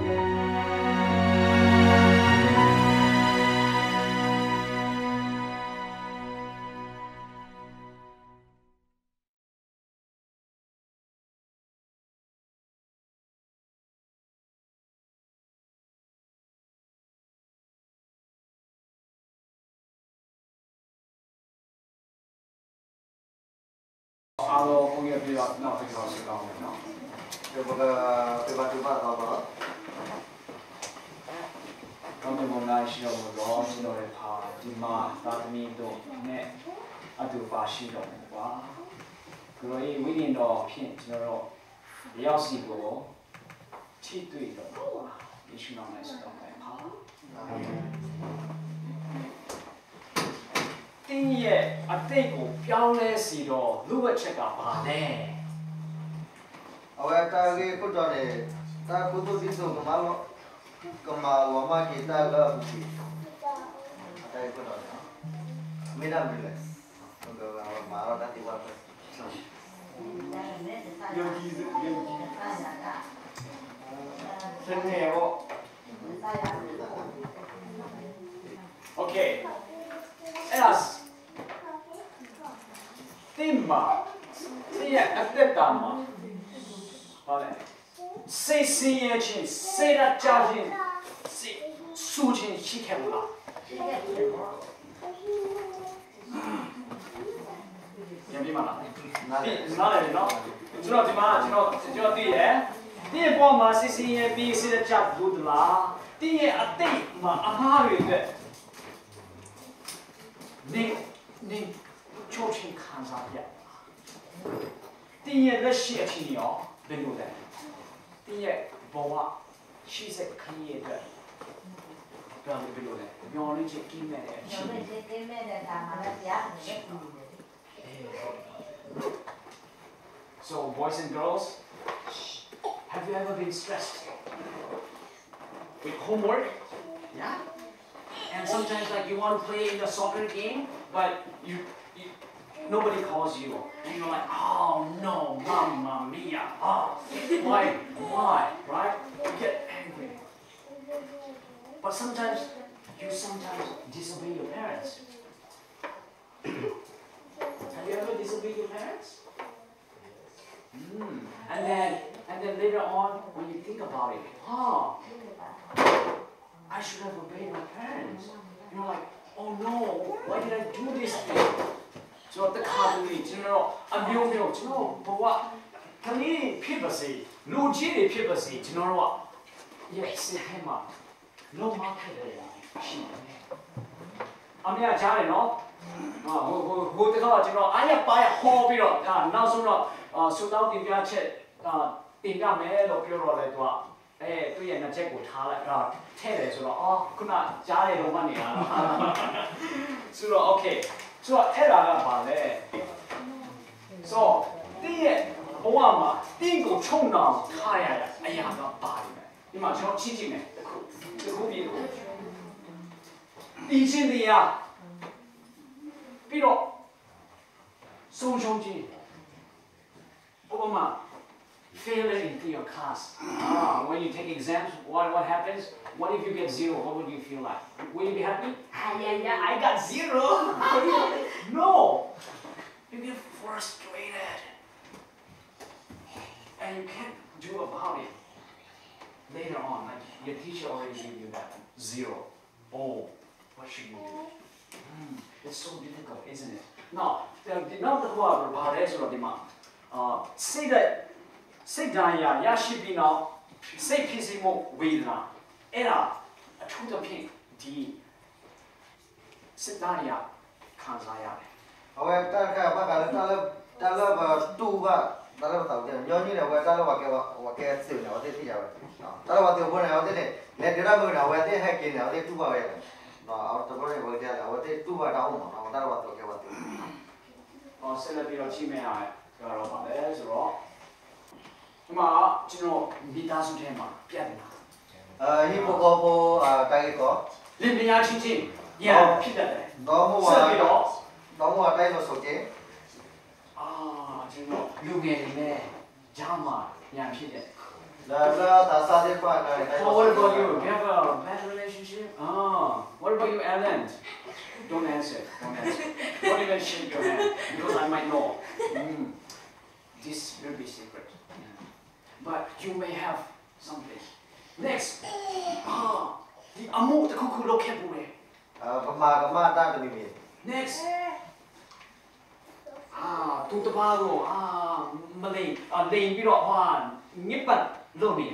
Alo, không nghiệp gì đó, nào thì nó sẽ có nó. Được một cái ba đó đó. Còn một ngày sẽ có một đó, sẽ nói là đi mà ta mi đồ nè, à đồ ba sẽ đồ quá. Rồi mấy cái đó phiền cho nó, yếu sĩ đồ, chỉ tùy đồ quá, đi xuống này sẽ đồ này phá.第一啊，这个表嘞是咯，如何吃个饭呢？ Awak tadi aku dah ni, tak aku tu itu kemalu ama kita lah bukti. Tadi aku dah ni, minam bila, untuk awak malu nanti awak. 생내고. 오케이. 에라스. 띵마. 이게 어땠다마. 그래. 세세예진, 세라 짜진, 수진 시켜보라. 여기만 나네, 너. 들어지마, 저 뒤에. 뒤에 보면 세세예 비세라 짜 두드라. 뒤에 어때? 마 아마를 돼. 네 조친 감사야. 뒤에 몇 시에 치니요? 배우대. 뒤에 뭐와 시색 크리에 돼. 그럼 배우대. 명언이 제끼면 돼. 명언이 제끼면 다 말이야. So boys and girls, have you ever been stressed with homework? Yeah. And sometimes like you want to play in the soccer game, but nobody calls you, and you're like, oh no, mamma mia, oh, why, right? You get angry. But sometimes you disobey your parents. Have you ever disobeyed your parents? And then later on, when you think about it, I should have obeyed my parents. You're like, oh no, why did I do this thing? 저 어떡하더니 저는 안병병 저는 뭐가 당연히 피버시 로지의 피버시 저는 와 예스 해마 로마케를 시네 아미야 잘해 너 뭐 때가 저는 아야 빠야 호비로နောက်ဆုံးတော့ဆူတောင်းတင်ပြချက်တင်ပြမယ်လို့ပြောတော့လေသူကသူ့ရဲ့နှစ်ချက်ကိုထားလိုက်ထည့်တယ်ဆိုတော့ခုနကြားတယ်လို့မှတ်နေတာဆိုတော့ okay ဆိုတော့အဲ့ဒါကဘာလဲဆိုတော့တင်းရဲ့ဘဝမှာတင်းကိုချုံအောင်ထားရတဲ့အရာကပါတယ်ဒီမှာကျွန်တော်ချင်းချင်းနဲ့တစ်ခုပြီးတော့တင်းချင်းတရားပြီးတော့ဆုံးရှုံးခြင်းဥပမာ failing into your class. When you take exams, what happens? What if you get 0? What would you feel like? Will you be happy? Yeah, I got 0. No. You get frustrated. And you can't do about it. Later on, like your teacher already gave you that 0. Oh, what should you do? It's so difficult, isn't it? Now, the whoever about Ezra say thatစိတ်ဓာတ်ရရှိပြီးနောက်စိတ်ဖြစ်စီမှုဝေဒနာအဲ့ဒါအထူးသဖြင့်ဒီစိတ်ဓာတ်ရခံစားရတယ် Awak tak kaya apa kalau tu ba, kalau tahu dia nyanyi ni awak kalau awak sih ni awak tidak awak. Kalau awak tiup ni awak ni, ni dia pun awak ni hack ni awak tu ba awak. Awak tu pun awak dia awak tu ba tahu mah, awak kalau awak tu awak tu. ဆက်လက်ပြီးတော့ချိန်မဲ့ရတယ်ပြောတော့ပါလေဆိုတော့ဒီမှာကျွန်တော်မိသားစုထဲမှာပြတ်နေတာဟိပိုတိုက်ကောလင်မယားချင်းချင်းရဖြစ်တတ်တယ်တော့မို့ဆက်ပြီးတော့တိုက်လို့ဆိုကြကျွန်တော်လူငယ်တွေနဲ့ဂျာမာညာဖြစ်တယ် 다 사대파 Oh, what about you? You have a bad relationship? Oh, what about you, Ellen? Don't answer. Don't answer. Don't even shake your hand because I might know. This will be secret. But you may have something. Next. The amu the cuckoo look at me. Pama ta tumi mi. Next. Tu ta ba go Malay lane ပြီးတော့ဟွာညစ်ပတ်လုပ်နေတယ်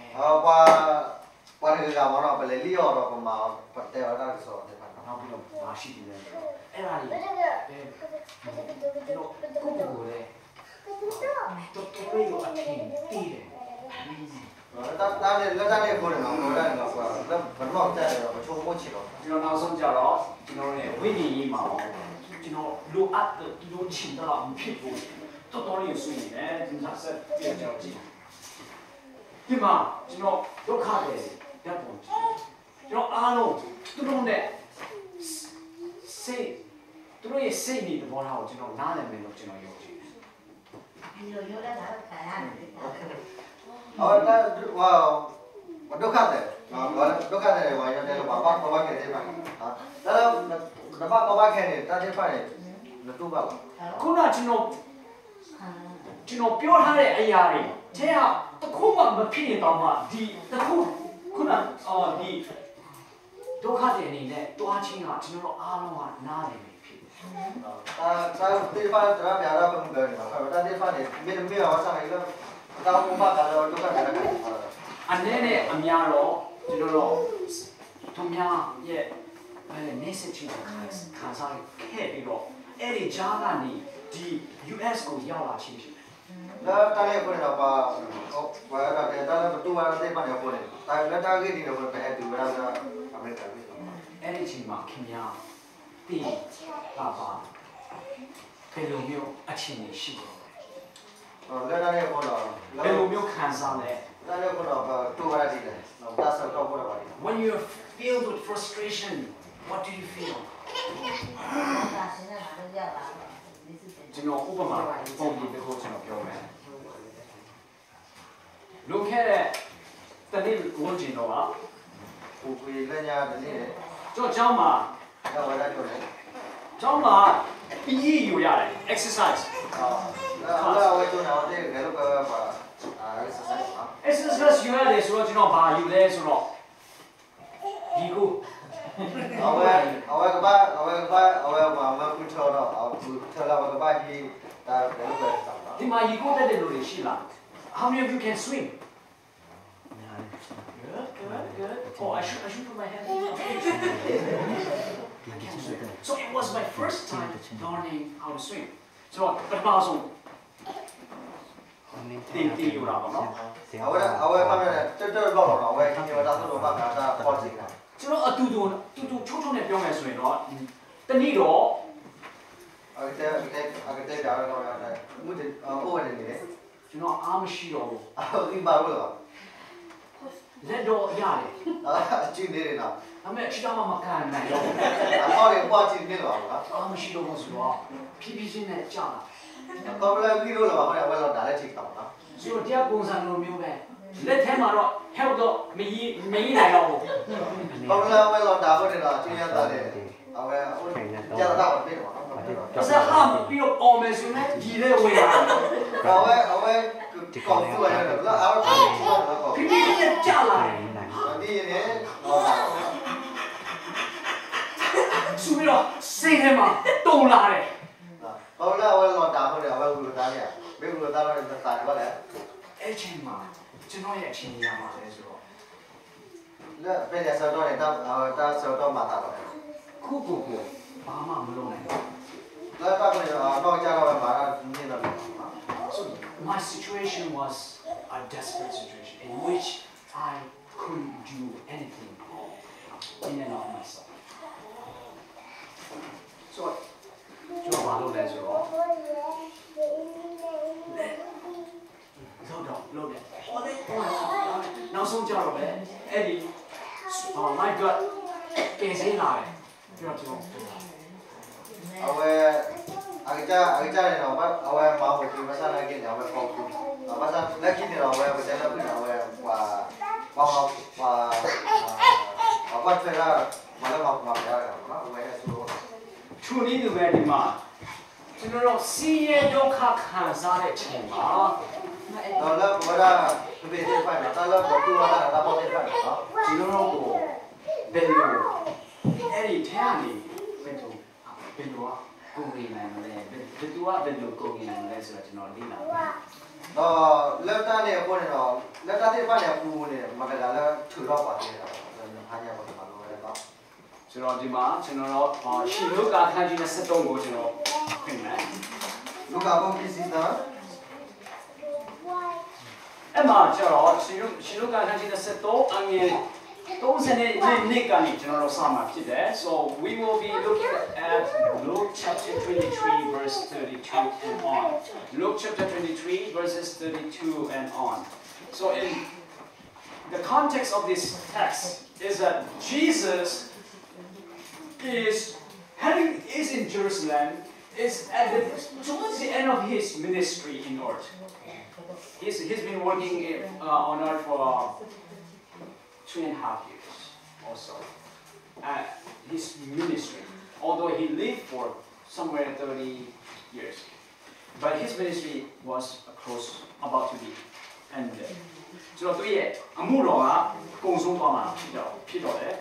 qua cái gà món nào phải lấy liều rồi còn mà bật tèo ra cái sổ thì phải နောက်ပြီးတော့မရှိသေးတယ်အဲ့ဒါလေးတော့ကိုကိုကိုလေတော်တော်လေးကိုအထင်တည်တယ် ta này cô này nó ra nó qua nó vẫn mong chạy rồi mà chung mua chỉ rồi ကျွန်တော်နောက်ဆုံးကြတော့ကျွန်တော်ရဲ့ဝိညာဉ်ရေးမှာကျွန်တော်လိုအပ်တဲ့လိုချင်တာမဖြစ်ဘူးတော်တော်လေးဆွေးနေတယ်ဒီမှာဆက်ပြကြအောင်ကြည့်ဒီမှာကျွန်တော်ဒုက္ခတွေရပ်ပေါ်ကျွန်တော်အားလုံးသူတို့နဲ့စိတ်သူတို့ရဲ့စိတ်နေသဘောထားကိုကျွန်တော်နားလည်မယ်လို့ကျွန်တော်ယုံကြည်တယ်ဒီလိုပြောတဲ့ဒါတော့ခါရတယ် ta wow đốt khát này gọi đốt khát này ngoài đây là bà bác khen thế mà đó là bà khen này ta thế phải này là tu bảo ခုနကျွန်တော်ပြောထားတဲ့အရာတွေထဲကတစ်ခုမှမဖြစ်ရင်တော့မှဒီတစ်ခုခုနဒီဒုက္ခတွေအနေနဲ့တွားချင်းကကျွန်တော်အားလုံးကနားလည်နေဖြစ်တယ် ta thế phải ta bây giờ không gần mà ta thế phải này biết ở sang này luôn ta cũng bắt cả rồi đốt khát này là cái အနေနဲ့အများတော့ကျွန်တော်တို့သူများရဲ့နေစစ်ချင်းခံစားခဲ့ပြီးတော့အဲ့ဒီဂျာကနေဒီ US ကိုရောက်လာချင်းဖြစ်တယ် đó ta này cô này là bà là cái ta là tu vào thế phải này cô này ta cái gì nó phải phải từ ra America အဲ့ဒီချိန်မှာခင်ဗျာတီးပါပါဘယ်လိုမျိုးအခြေအနေရှိတယ် ta này cô là ဘယ်လိုမျိုးခံစားလဲ ta này cô là tu vào gì này ta sợ đâu cô là bà When you're filled with frustration what do you feel ဒါရှင်းနေတာတော့ရောက်လာတော့ဒီစစ်စစ်ကျွန်တော်ဥပမာပုံပြတစ်ခုကျွန်တော်ပြောမယ်လွန်ခဲ့တဲ့တနေ့ဝန်ကျင်တော့ cô quỳ lên nhà cái gì đấy ကျွန်တော်ကျောင်းမှာ ta vào đây chỗ này ကျောင်းမှာ PE ယူရတယ် exercise là ở chỗ nào thế cái lúc bà exercise exercise ယူရတယ်ဆိုတော့ကျွန်တော်ဘာယူလဲဆိုတော့ဒီကို cái ba mà cứ chờ đó chờ là cái ba gì ta cái lúc này tập đó ဒီမှာရေကိုတက်တဲ့လူတွေရှိလား How many of you can swim Good Oh I should put my hand I can swim So it was my first time learning how to swim So ပထမဆုံးတင်ယူတာပေါ့နော် ở cái này bao lâu rồi nhưng mà ta không được ba ta có gì cả ကျွန်တော်အတူချုံချုံနဲ့ပြောမယ်ဆိုရင်တော့တနည်းတော့ cái đó là muốn thì ô này này ကျွန်တော်အားမရှိတော့ဘူး đi bao rồi လက်တော့ရတယ် chuyện này nào ဒါပေမဲ့ခြေထောက်မှမကန်နိုင်တော့ဘူး có thể qua chuyện này rồi đó အားမရှိတော့ဘူးဆိုတော့ဖြည်းဖြည်းချင်းနဲ့ကြာလာ có lẽ khi đó là có thể là đã là chuyện tổng đó ဆိုတော့တရားပုံစံလိုမျိုးပဲလက်ထဲမှာတော့ help တော့မကြီးနိုင်တော့ဘူး có lẽ là đã có thể là chuyện này là để ở cái gia đạo ở bên đó ဆက်ဟာပြီးတော့အော်မယ်ဆိုရင်ဒီလေးဝင်လာ ở cái còn tuổi này là áo nó ဖြည်းဖြည်းချင်းကြာလာတယ် đi này nó là ဆိုပြီးတော့စိတ်ထဲမှာတုံလာတယ် có lẽ là đã có thể ở bên người ta này bên người ta là tài có lẽ အဲ့ချိန်မှာကျွန်တော်ရဲ့အချိန်ကြီးရမှာလဲဆိုတော့ bây giờ sau đó này ta sau đó mà ta rồi ခုကိုဘာမှမလုပ်နိုင်ဘူးแล้วta bây giờ nó cha nó mà nó như là So my situation was a desperate situation in which I couldn't do anything in and of myself. So,ကျွန်တော်ဘာလုပ်လဲဆိုတော့လို့တယ်ဟောလေနောက်ဆုံးကြတော့ပဲအဲ့ဒီ my god ကဲစင်းလာတယ်ပြောတော့ကျွန်တော် ở agak ni orang awak mau pergi masa lagi ni awak kau masa lagi ni awak berjalan pun awak wah cerita malam mau ya awak suruh. Cuni tu berdi mah. Cuma siapa doa khanzar cuma. Kalau pada betul pun, kalau betul ada apa betul. Cuma aku belu. Eri tiada betul. Belu kongin mana? Betul belu kongin mana? Surat nol ni lah. Lepas ni apa ni? Lepas ni apa ni aku ni? Maka dalam curah apa ni? Hanya apa malu ada. Cuma di mana? Cuma siapa kah jadi setong go cuma. Luka apa kisah tu? Emma, cakap, siapa kah jadi setong angin. Those so we will be looking at Luke chapter 23 verse 32 and on. Luke chapter 23 verses 32 and on. So in the context of this text is that Jesus is in Jerusalem, is towards the end of his ministry in earth. He's been working on earth for 2.5 years or so. His ministry, although he lived for somewhere 30 years, but his ministry was about to be ended. So, to ye, amuro公松帮忙批到的，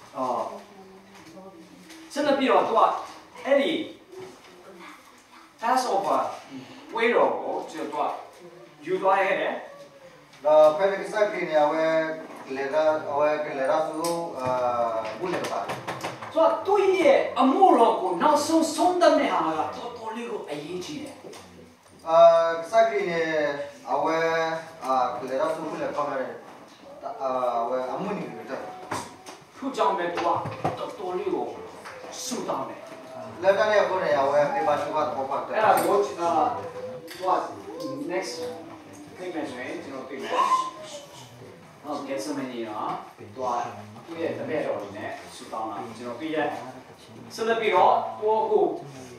真的批到多，哎你 Passover 围绕就多，有多少个？ Kalau kisah ni awak kelera tu boleh apa? So, tu ye amuro ko na son dan ne ha to ligo ayi ne. Kisah ni awak kelera tu boleh apa? Awak amun ni kita. Tu jang me to ligo su dan ne. Lepas ni apa ni awak kebajuan apa? What next? Thing mention, thing get so many tu ye the better on ne su dan na. Tu ye. So the biro ko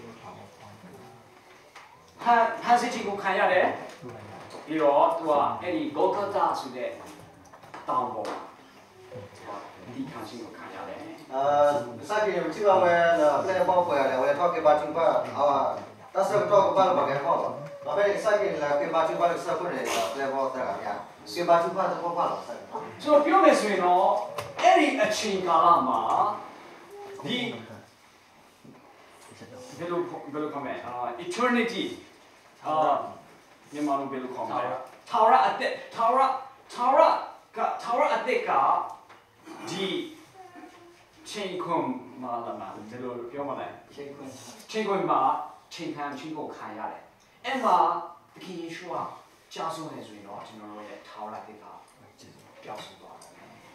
han se chi ko khan ya de. Biro tu ai Golgotha su de taung bo. Di khan sin ko khan ya de. Kisah ni mesti awak plan apa ya? Awak talk kebajuan apa? Tak sebab talk apa bagai apa? Tapi kisah ni lah kebajuan apa kisah pun ni plan apa tak ya? Kebajuan apa tu apa? So ပြောမယ်ဆိုရင်တော့အဲ့ဒီအချိန်ကာလမှာဒီဘယ်လိုခေါ်မလဲeternity မြန်မာလိုဘယ်လိုခေါ်မလဲထာဝရအသက်ထာဝရအသက်ကဒီချိန်ခွန်မှာလာမှာဘယ်လိုပြောမလဲချိန်ခွန်မှာချိန်ခံချင်းကိုခံရတယ်အဲ့မှာသခင်ယေရှုကကြာဆုံးနေဆိုရင်တော့ကျွန်တော်တို့ရဲ့ထာဝရအသက်ကပျောက်ဆုံးသွားတယ်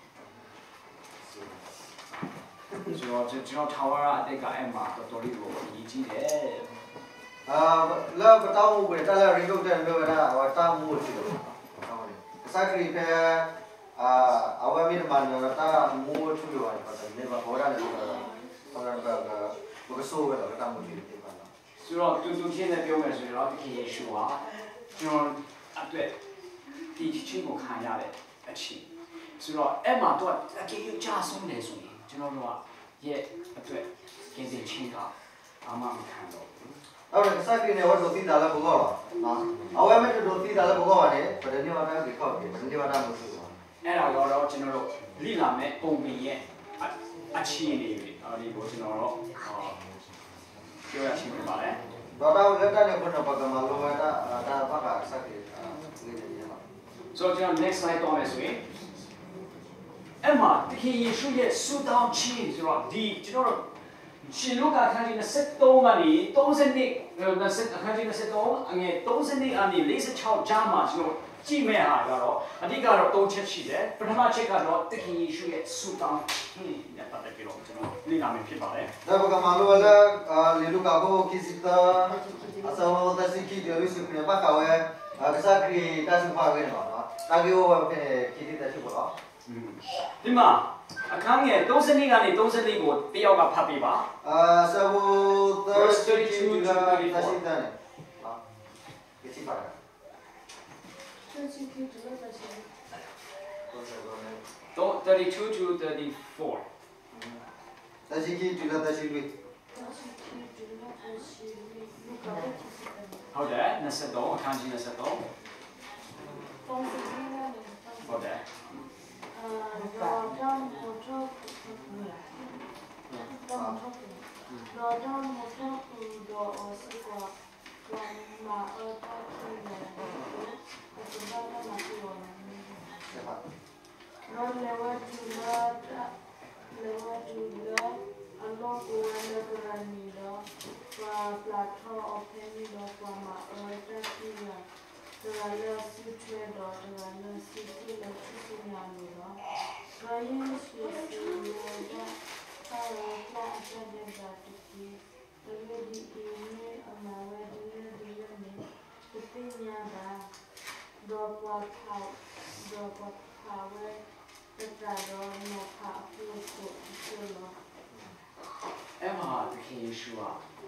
ကျွန်တော်ထာဝရအသက်ကအဲ့မှာတော်တော်လေးကိုအရေးကြီးတယ်แล้วก็ต้องมูไปแต่ละรีดูแต่เรื่องนะว่าต้องมูสิลูกสักทีเพื่อเอาไว้มีมันแล้วต้องมูช่วยวันก็จะเนี่ยมาพอได้เลยตอนนั้นก็สู้กันแล้วก็ต้องมูช่วยดีกว่าဆိုတော့တူချင်းနဲ့ပြောမယ်ဆိုရင်တော့တခင်ယေရှုဟာကျွန်တော်အတွက်ဒီချင်းကိုခံရတဲ့အချိန်ဆိုတော့အဲ့မှာတော့အကေရကြဆုံးနေဆိုရင်ကျွန်တော်တို့ကရဲ့အတွက်ကင်းတဲ့ချင်းကအာမမခံတော့ဘူးအဲ့ဒါစကိနေဝတ်တို့တိတာလည်းဘောကောနော်အဝဲမဲ့တို့တိတာလည်းဘောကောပါနဲ့ပဒနိဝါဒကိုခောက်ပြီးပဒနိဝါဒကိုဆိုအဲ့ဒါတော့ကျွန်တော်တို့လိလာမဲ့ပုံပင်ရဲ့အခြေအနေတွေဒီကိုကျွန်တော်တို့ပြောရချင်းပါလေတော့လက်တက်နဲ့ဘုန်းတော်ပကမာလောဝတာဘာကစကိလေးနေပါဆိုတော့ next slide တော့မယ်ဆိုရင်အဲ့မှာတခင်ယေရှုရဲ့ဆူတောင်းခြင်းဆိုတော့ဒီကျွန်တော်တို့ရှင်လုကာခန်းကြီး23ကနေ30အခန်းကြီး23အငယ်30အနေ46ကြားမှာကျွန်တော်ကြည့်မဲ့ဟာကတော့အဓိကတော့3ချက်ရှိတယ်ပထမချက်ကတော့တခင်ယေရှုရဲ့ဆူတောင်းခြင်းနဲ့ပတ်သက်ပြီးတော့ကျွန်တော်လေ့လာမယ်ဖြစ်ပါတယ်ဒါပကမာလောလေလုကာကိုကိစ္စတာအစောတစီကီဒီလိုစုပြပါကဝဲကစားကရီတဆုပါဝဲနော်တာဂီယိုဝဲဖြစ်ခိတိတဆုပေါ့ဒီမှာအအခန်းငယ်32ကနေ34ကိုတယောက်ကဖတ်ပြပါ Sabu Verse 32 32 to 34. Tashitane. Kisi para. 32 to 34 Tashiki to Tashiki. ဟုတ်တယ်23အခန်းကြီး23ဟုတ်တယ် အဲ့မှာသခင်ယေရှုက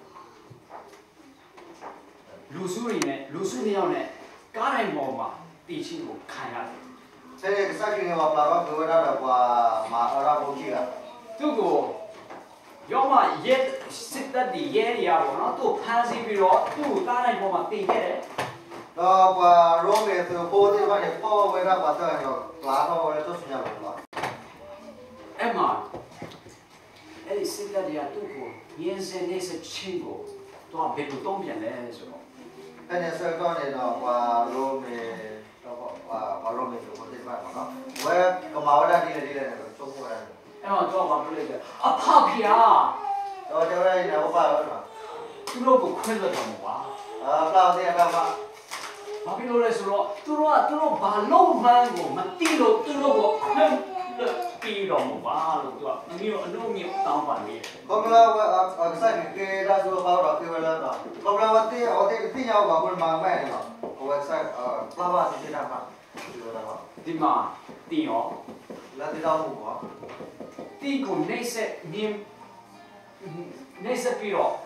လူစုတွေနဲ့လူစုနှစ်ယောက်နဲ့ကားတိုင်းပေါ်မှာတည်ရှိကိုခံရတယ် Saya sakit ni apa apa kepada apa ma orang bukti kan. သူ့ကိုရောမရဲစစ်တပ်ဒီရဲတွေရပါတော့သူ့ဖမ်းဆီးပြီးတော့သူ့ကိုကားတိုင်းပေါ်မှာတင်ခဲ့တယ် Apa rong itu putih mana power weda apa tu lama weda tu senyap lah. အဲ့မှာအဲ့ဒီစစ်တပ်တွေကသူ့ကိုရင်းစင်နေစချင်းကိုသူကဘယ်လိုတုံးပြန်လဲဆိုတော့ Hanya sekarang ni apa rong ni apa rong itu putih mana no. Weda kemauan dia dia ni cukup kan. အဲ့တော့သူကဘာပြောလဲအဖဖျား Kalau dia ni apa apa. သူတို့ကိုခွင့်လွှတ်တော်မူပါ Kalau dia apa ဘာဖြစ်လို့လဲဆိုတော့သူတို့ဘာလုံးမှန်းကိုမသိလို့သူတို့ကိုခွင့်လွှတ်ပြီးတော်မူပါလို့သူကအမျိုးအလုံးမျိုးတောင်းပန်နေတယ် Kalau sakit kita suruh bawa ke weda tu. Kalau awak ti nyawa bangun mama ni lah. Awak sakit lama sih apa. ဒီမှာတင်ရော Nanti tahu apa. တီကိုနှိမ့်ဆက်မြင်းနှိမ့်ဆက်ပြီးတော့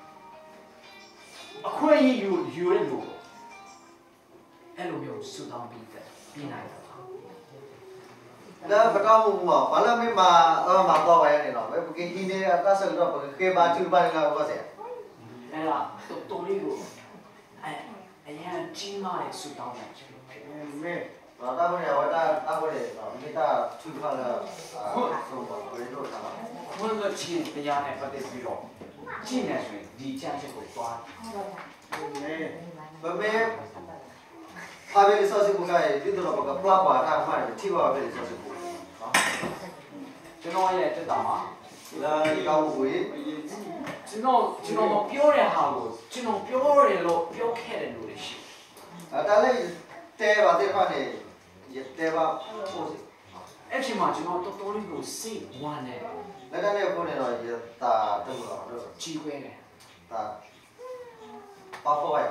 အခွင့်အရေးယူရလို့အဲ့လိုမျိုးဆူတောင်းပြီးတယ်ပြီးနိုင်တယ် Dah berkamu semua. Malam ni mak kau bayar ni lah. Mungkin ini atas sudah pakai baju baru lah apa sih? အဲ့ဒါတော်လေးကိုအရင်ကြီးမားတဲ့ဆူတောင်းတယ် Meh. Kalau tahu ni awak dah apa ni? Kita cuba lah. Semua boleh tu sama. ခွင့်လွှတ်ခြင်းတရားနဲ့ပတ်သက်ပြီးတော့ကြည့်နေဆိုရင်ဒီချမ်းချက်ကိုသွား Meh. Meh. Habis resource bukan itu tu lah bukan pelapa tak mana. Tiba habis resource bukan. ကျွန်တော်ရဲ့တက်တာမှာ Lah kau bui. ကျွန်တော်မပြောတဲ့ဟာကိုကျွန်တော်ပြောတယ်လို့ပြောခဲ့တယ်လို့ရှိတယ် Ada lagi teba teba ni. Teba pos. အဲ့ချိန်မှာကျွန်တော်တော်လေးကိုစိတ်ဝမ်းတယ် Lepas ni aku ni lah tak tahu lah. ကြီးခွဲတယ် Tak. Apa bayar?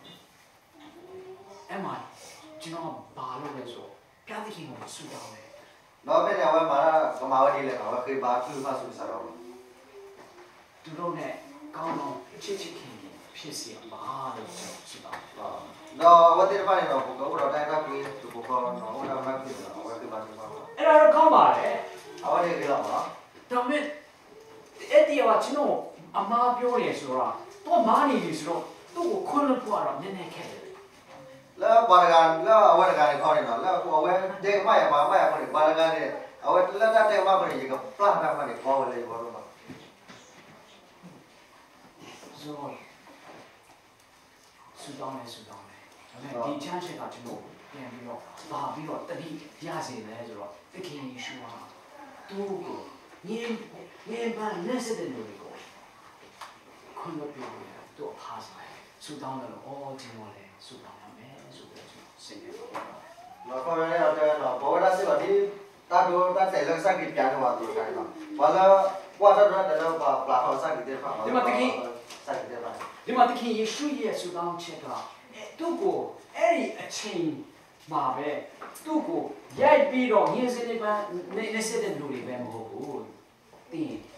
အဲ့မှာကျွန်တော်ဘာလုပ်လဲဆိုပြသခင်ကိုဆူတောင်းတယ် Lepas ni awak marah kemauan dia lah. Awak kena baju masuk sarau. သူတို့နဲ့ကောင်းကောင်းချစ်ခင်ဖြစ်စီပါလို့ဆူတောင်း No, awak tidak pandai nak buka. Awak dah tak boleh tu buka. Awak dah tak boleh. Awak kena baju masuk. အဲ့ဒါတော့ကောင်းပါတယ် Awak ni kira apa? ဒါပေမဲ့အဲ့ဒီကကျွန်တော်အမားပြောတယ်ဆိုတော့တော့မားနေပြီဆိုတော့သူ့ကိုခွင့်လွှတ်ဖို့ကတော့နည်းနည်းခက်တယ် Lah baragan, lah awak dah kau ni lah. Lah awak dek mai apa mai apa ni baragan ni. Awak lah dah dek mai apa ni juga pelan apa ni kau boleh baru mah. ဆိုတော့ဆူတောင်းတယ်ဒါပေမဲ့ဒီချမ်းချက်ကကျွန်တော်ပြန်ပြီးတော့ပါပြီးတော့တတိရစေတယ်ဆိုတော့သခင်ယေရှုဟာသူ့ကိုညင်ပန်းလက်စတဲ့လူတွေကိုခွင့်လွှတ်ပြီးတော့ဖားစားတယ်ဆူတောင်းတယ်လို့အော်ကျွန်တော်လည်းဆူတောင်းရမယ်ဆိုပြီးတော့စိတ်နဲ့ Lah kau ni ada lah. Bawa dah sebab ni tak do tak saya lagi sakit piano waktu kan lah. Walau walau dah dah pelakon sakit dia pak. Sakit dia pak. ဒီမှာသခင်ယေရှုရဲ့ဆူတောင်းချက်ကသူ့ကိုအဲ့ဒီအချိန်မှာပဲသူ့ကိုရိုက်ပြီးတော့ညင်စင်နေပန်းနေစတဲ့လူတွေပဲမဟုတ်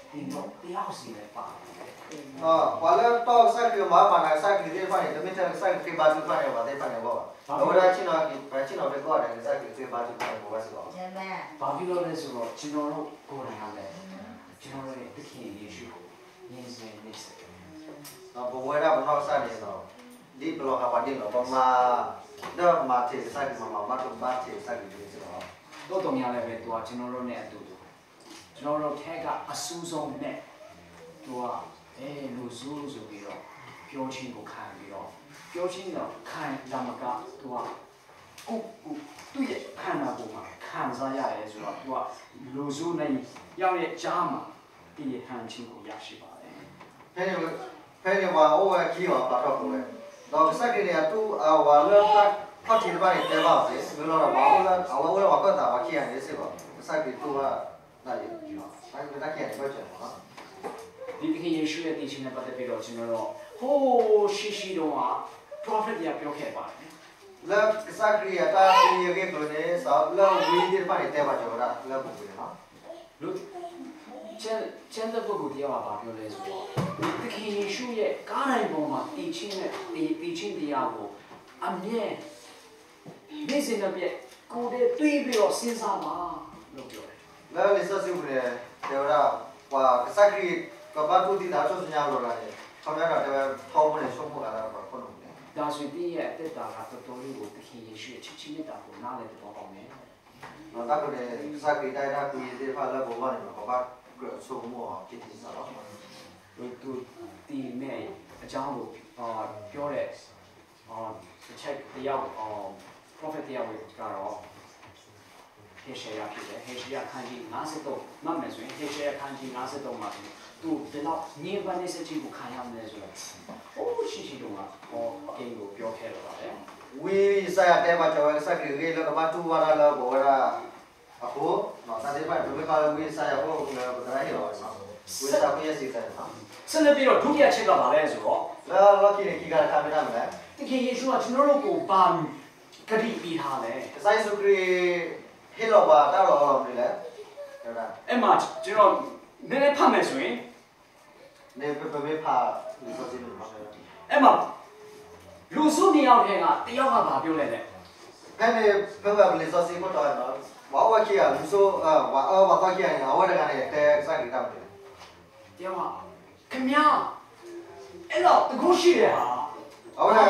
ဒီတော့တရားစီလည်းပါဘာလဲတော့စိုက်ပြီးမှာပါလာစိုက်ပြီးတဲ့ဖိုင်တမင်တဲ့စိုက်ပြီးပါသူဖိုင်ရောတဲ့ဖိုင်ရောဘာလို့ချင်းတော့ချင်းတော့တော့တယ်စိုက်ပြီးပါသူဖိုင်ဘောဆိုတော့ကျမဘာဖြစ်လို့လဲဆိုတော့ကျွန်တော်တို့ကိုယ်တိုင်ကလည်းကျွန်တော်တို့ရဲ့တခင်ယေရှုကိုယဉ်စင်နေစတယ်တော့ဘဝရဘနောက်စားနေတော့ဒီဘလောကပါတင်တော့ဘာတော့မာတေစိုက်ပြီးမှာမတော့မာတေစိုက်ပြီးဆိုတော့တော့တုံရလည်းပဲသူကကျွန်တော်တို့နဲ့အတူတူကျွန်တော်တို့ထဲကအဆူဆုံးနဲ့သူကလူစုဆိုပြီးတော့ပြောချင်းကိုခံပြီးတော့ပြောချင်းတော့ခံလာမကသူကကိုသူ့ရဲ့ခံနာပုံမှာခံစားရတယ်ဆိုတော့သူကလူစုနဲ့ရောက်ရဲ့ကြားမှာဒီဟန်ချင်းကိုရရှိပါတယ်ဖဲနေပါဟိုကကြီးပါတော့ကိုတော့စိုက်ကြရတူအဝါလောကဖတ်ချင်ပါနေတယ်ပါစေဘယ်လိုလဲဘာလို့လဲအဝါဝါကတော့ဘာကြီးရနေစေပါစိုက်ကြတူကနိုင်ပြီစိုက်ကြတာကြီးရတော့ချင်ပါဒီတခင်ယေရှုရဲ့တည်ခြင်းနဲ့ပတ်သက်ပြီးတော့ကျွန်တော်တို့ဟိုးရှိတော့ prophet ရပြောခဲ့ပါတယ်လက်စိုက်ကြရတာဒီရေကလည်းဆောက်လောက်ဝီဒီပါနေတဲ့ပါကြောတာလက်ပုတ်တယ်နော်လူကျန်တဲ့ပုဂ္ဂိုလ်တရားကပြောလဲဆိုတော့တခင်ယေရှုရဲ့ကားတိုင်းပေါ်မှာတည်ခြင်းနဲ့တည်ခြင်းတရားကိုအမြဲနေ့စဉ်နဲ့ပြည့်ကိုယ်တည်းတွေးပြီးတော့စဉ်းစားပါလို့ပြောတယ်လက်လေးစစီဘူးလေကြောတာဟွာစိုက်ကြကဘာတူဒီဒါဆိုစညာလို့လားခေါင်းရတာတော့ထောင်းမနေဆုံးမလာတော့ဘာလို့လဲဒါဆိုရင်ဒီရဲ့အသက်တာကတော်တော်လေးကိုတခင်ယေရှုရဲ့ချစ်ချင်းမြတ်တာကိုနားလည်တော့အောင်မယ်တော့ဒါကလည်းစိုက်ကြတိုင်းတာကိုရတဲ့ဖာလက်ပေါ်မှာနေမှာဘာဆိုမောဖြစ်နေစားတော့သူဒီမဲ့အကြောင်းကိုပြောတဲ့ချက်တရား prophet တရားကိုကတော့ဟေရှေယာဖြစ်တယ်ဟေရှေယာခန်းကြီး53မှတ်မယ်ဆိုရင်ဟေရှေယာခန်းကြီး53မှာသူဒီတော့ညင်ပန်းတဲ့စချီကိုခံရမယ်ဆိုတော့ဟိုးရှိတော့ကင်းကိုပြောခဲ့တော့ပါတယ်ဝီဆိုင်တဲ့မှာကျော်စိုက်ကြလေကဘာတူဝါလာဘောရာအခုတော့တတိပဒုက္ခဝီဆိုင်ဟိုကလည်းဗဒရာဟီရောဝီဆိုင်ပြည့်စီတယ်နော်ဆက်လက်ပြီးတော့ဒုတိယချက်ကပါလဲဆိုတော့လောကီကီကကာမရာမလဲတကယ်ယေရှုကကျွန်တော်တို့ကိုပါဂတိပေးထားတယ်ဆိုင်စုခရီဟီလောဘာတာရောနေလဲဟုတ်လားအဲ့မှာကျွန်တော်နည်းနည်းဖတ်မယ်ဆိုရင်နေပေဖာဒီဆိုစီလို့ပါအဲ့မှာလူစုနှစ်ယောက်ထဲကတယောက်ကဘာပြောလဲတဲ့ဖဲနေဘယ်ကလေးဆိုစီမတော်နော်ဘာဝကီယာလူဆိုဘာကီယာအဝရကနေတဲဆိုင်ကြတာတယ်တယောက်ကခင်ဗျာအဲ့တော့တခုရှိတယ်ဟာအဝရ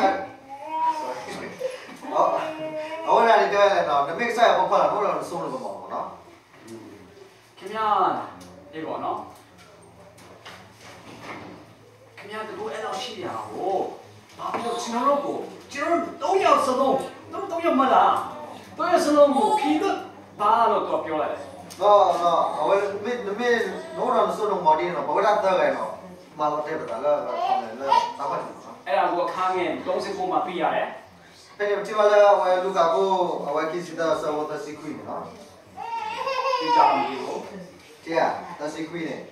အဝရနေတဲလဲတော့မိတ်ဆိုင်ဘောဖလာဘောလာဆုံးလို့ပေါ့နော်ခင်ဗျာအေးပေါ့နော်ခင်ဗျာတကူအဲ့တော့ရှိရဟိုဘာဖြစ်လို့ကျွန်တော်တို့3ယောက်စလုံး3ယောက်မလား3ယောက်စလုံးကိုခီးတော့ဘာလို့တော့ပြောလိုက်လဲနော်အဝရမိနိုးရမဆုံးလို့မော်ဒီနော်ဘောလာတော့ကဲနော်မာလို့တဲ့ပါလားခေါင်းလဲတာပါနော်အဲ့ဒါကိုအခန်းငယ်39မှာပြရတယ်ဖဲနေတိမလာဝဲလူကကိုအဝဲကီစီတာဆောဝတ်စီခွီနော်ဒီကြောင်ဒီကိုတရားတစီခွီနေ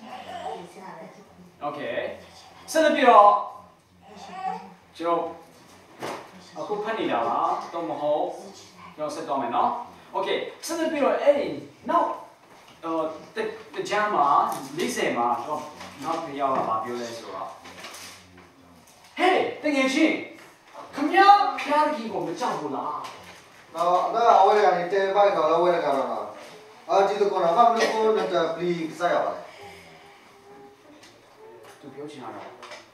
โอเคဆက်လက်ပြီးတော့ကျွန်တော်အခုဖတ်နေတာလားတော့မဟုတ်ကျွန်တော်ဆက်တော့မယ်နော်โอเคဆက်လက်ပြီးတော့အဲ့ဒီနောက်တကြမ်းမှာ40မှာတော့နောက်တစ်ယောက်ကမပြောလဲဆိုတော့ဟေးတကယ်ချင်းခမရဖျားကြီးကိုမကြောက်ဘူးလားနော်ဒါအဝဲကနေတဲပိုက်တော့အဝဲရကတော့နော်အာဒီတော့ကတော့ဘာလို့ကိုလက်ပလီစားရပါလဲသူပြောချင်တာတော့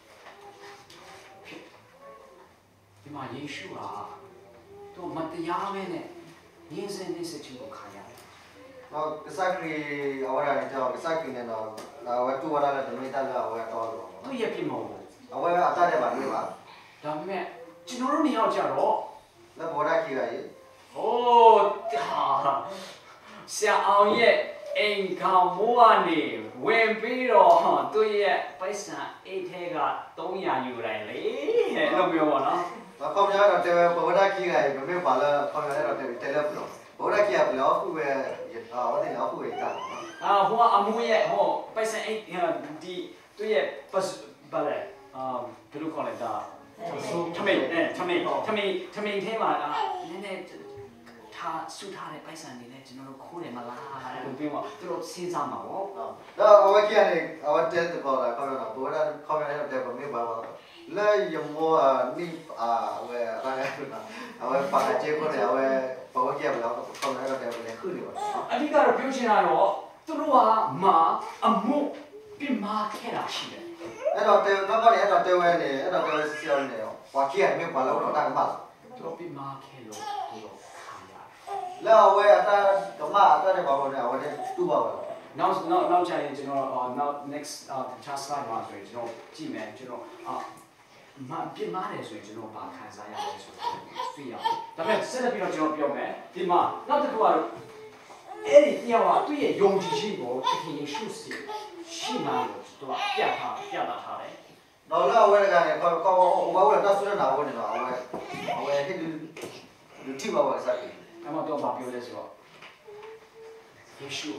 ဒီမှာယေရှုဟာတော့မတရားမဲနဲ့ရင်းစင်တဲ့စိတ်ချင်းကိုခံရတယ်နော်ကစားကလေးအဝဲကနေတော့ကစားကင်းနေတော့လာဝဲတူဝါလာတဲ့မိသားလာဝဲတော့လို့သူရဲ့ပြမဟုတ်ဘူးအဝဲအတားတယ်ပါလို့ပါဒါပေမဲ့ကျွန်တော်တို့နေရာကြတော့လက်ဘော်ရခီရည်ဟိုးဆရာအောင်ရဲ့အိမ်ကောင်မိုးကနေဝင်ပြီးတော့သူရဲ့ပိုက်ဆံအိတ်ထဲက300ယူလိုက်လေတဲ့လို့ပြောပါနော်မကောင်းရတော့တဲဘော်ရခီရည်မမေပါလာခေါင်းရတော့တဲလက်ပလို့ဘော်ရခီရဘလို့ခုပဲဝတ်တယ်အခုပဲတာဟိုကအမူရဲ့ဟိုပိုက်ဆံအိတ်ဒီသူရဲ့ပတ်ဘာလဲဘယ်လိုခေါ်လဲဒါထမိန်ထဲမှာနည်းနည်းထ他苏他的拜山里呢，就那种苦的嘛啦，路边嘛，都是新山嘛哦。 那我见你，我真的搞了，搞了，不然后面那个没办法。那有么你我大概是那，我把它接过来，我把我接不了，后面那个没去了。 啊，你个表现来哟，都是话马木比马开了些的。 那个对，那个那个对外的，那个对小的哦，我见没办了，我当嘛。 都比马开了，都有看呀。 แล้วเว้ยตาก็มาตาได้บ่เนี่ยว่าได้ตู้บ่ Now 这里这种now next just slide 嘛，所以这种记面这种比马的所以这种把看啥样的所以需要。但是现在比较这种比较慢，对嘛？那这个话，哎，你话对于用起起我肯定舒适，起码对吧？表达它嘞。 แล้วเว้ยกันเนี่ยก็ว่าเว้ยตาสุดน่ะว่าเนี่ยเว้ยที่ดูที่บ่ว่าสัก那么多把表的时候，耶稣。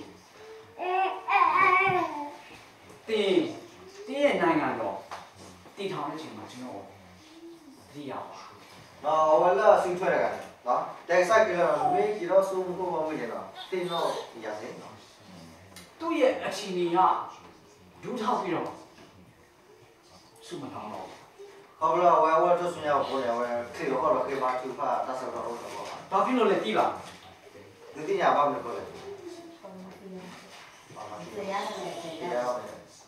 第一难干咯，第堂的情况就我，第二吧。 那我了新出来干的，啊，但是个没几道数目我没见了，电脑也是。 对呀，而且你呀，有差别了，什么汤咯？ 好不了，我这孙家过年我可以好了，可以把头发打扫到我这个。 把皮肉来底吧。 你今年把没过来？ 这样子的。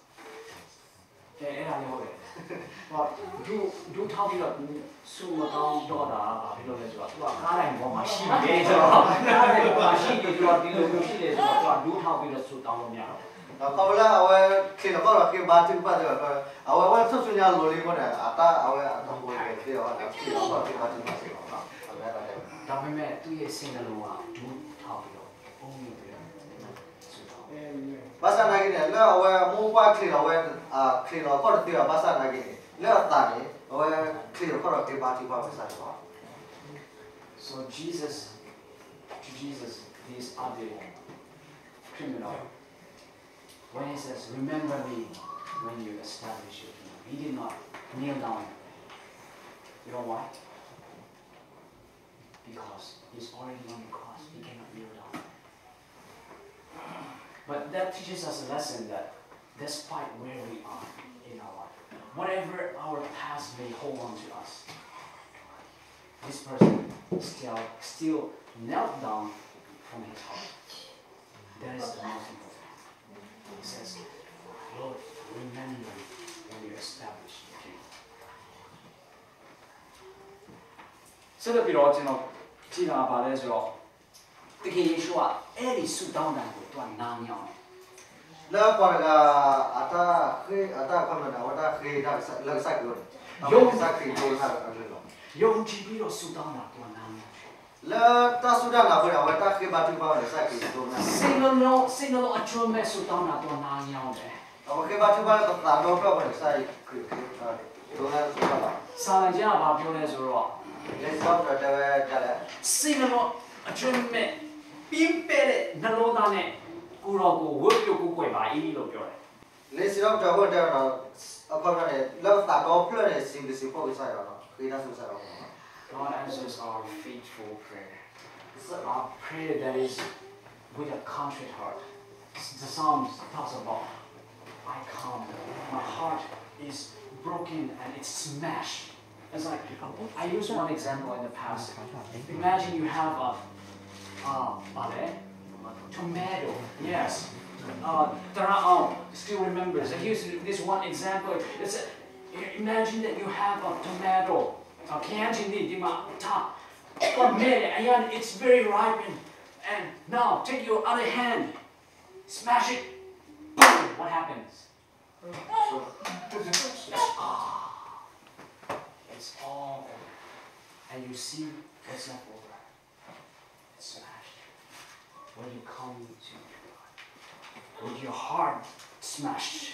哎，那你好嘞。哇，有差别了，什么汤多大？把皮肉来是吧？哇，刚才我嘛洗的是吧？刚才我嘛洗的是吧？皮肉有洗的是吧？哇，有差别了，是当了面了。 好不了，我可以好了，可以把头发这个，我这孙家努力过来，我不会可以好了，可以好了，可以把头发这个， 大妹妹对于新的路啊，有差别了，哦有别。 巴萨那个呢，那我木瓜可以了，可以了，或者对了，巴萨那个呢，那大呢，我可以或者可以把头发为啥子话 So Jesus, these are the criminal. When he says, remember me when you establish your kingdom. He did not kneel down. You know why? Because he's already on the cross. He cannot kneel down. But that teaches us a lesson that despite where we are in our life, whatever our past may hold on to us, this person still knelt down from his heart. That is the most important. He says, Lord, remember when you establish the kingdom. 这个比如这种，这个把那时候，这个耶稣啊，爱里苏当然会断难样的。 那把那个他看到那我เคย那个啥个，有啥可以做啥个那种。 用这比如苏当然断难样。 那他苏丹那个呢，他可以把头发那啥可以做那。 Signal 啊，专门苏当然断难样的。 我可以把头发打到表那啥可以做那做啥了。 上来讲把表来说。 你上这这位家来。 Signal 啊，专门并排的那老大呢。古老古我表古贵吧，一路表嘞。 你是让这个这样看到呢，那打到表呢，是不是不会啥样了？可以那说啥了？God answers our faithful prayer. Our prayer that is with a contrite heart. The Psalms talks about, I come, my heart is broken and it's smashed. It's like, I used one example in the past. Imagine you have a tomato, yes. Still remembers. Here's this one example. Imagine that you have a tomato. And it's very ripened. And now take your other hand, smash it, boom, what happens? It's all over. And you see what's left over. It's smashed. When you come to God, with your heart smashed,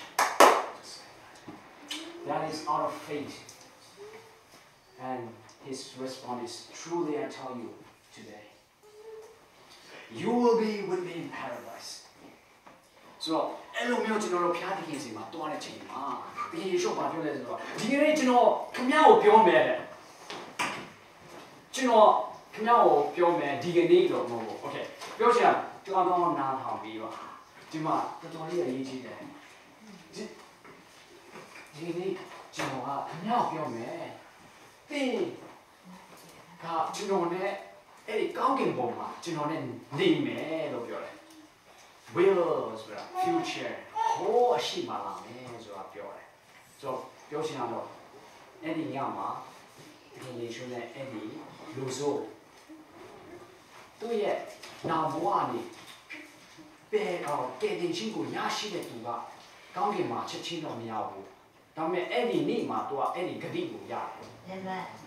that is out of faith. And his response is, truly I tell you today, you will be with me in paradise. So, အဲ့လိုမျိုးကျွန်တော်တို့ဖျားသခင်စီမှာတွားတဲ့ချိန်မှာဒီယေရှုဘာပြောလဲဆိုတော့ဒီနေ့ကျွန်တော်ခမည်းကိုပြောမယ်တဲ့ကျွန်တော်ခ 그냥 뼈면 디게니로 뭐 오케이 뼈시야 조금 나타나 비와 지마 또리 얘기지네 디게니 지모가 그냥 뼈면 띠가 지노네 에이 깡긴 bomba 지노네 니메로 뼈래 willဆိုတာ future ဟိုးအရှိမှလာမယ်ဆိုတာပြောတယ်ဆိုတော့ပြောချင်တာတော့အဲ့ဒီညမှာတကယ်ယေရှုနဲ့အဲ့ဒီလူဆိုးသူ့ရဲ့နာဘဝကနေပဲကဲတင်ချင်းကိုရရှိတဲ့သူကကောင်းကင်မှာချက်ချင်းတော့မရဘူးဒါပေမဲ့အဲ့ဒီနေ့မှာသူကအဲ့ဒီဂတိကိုရတယ်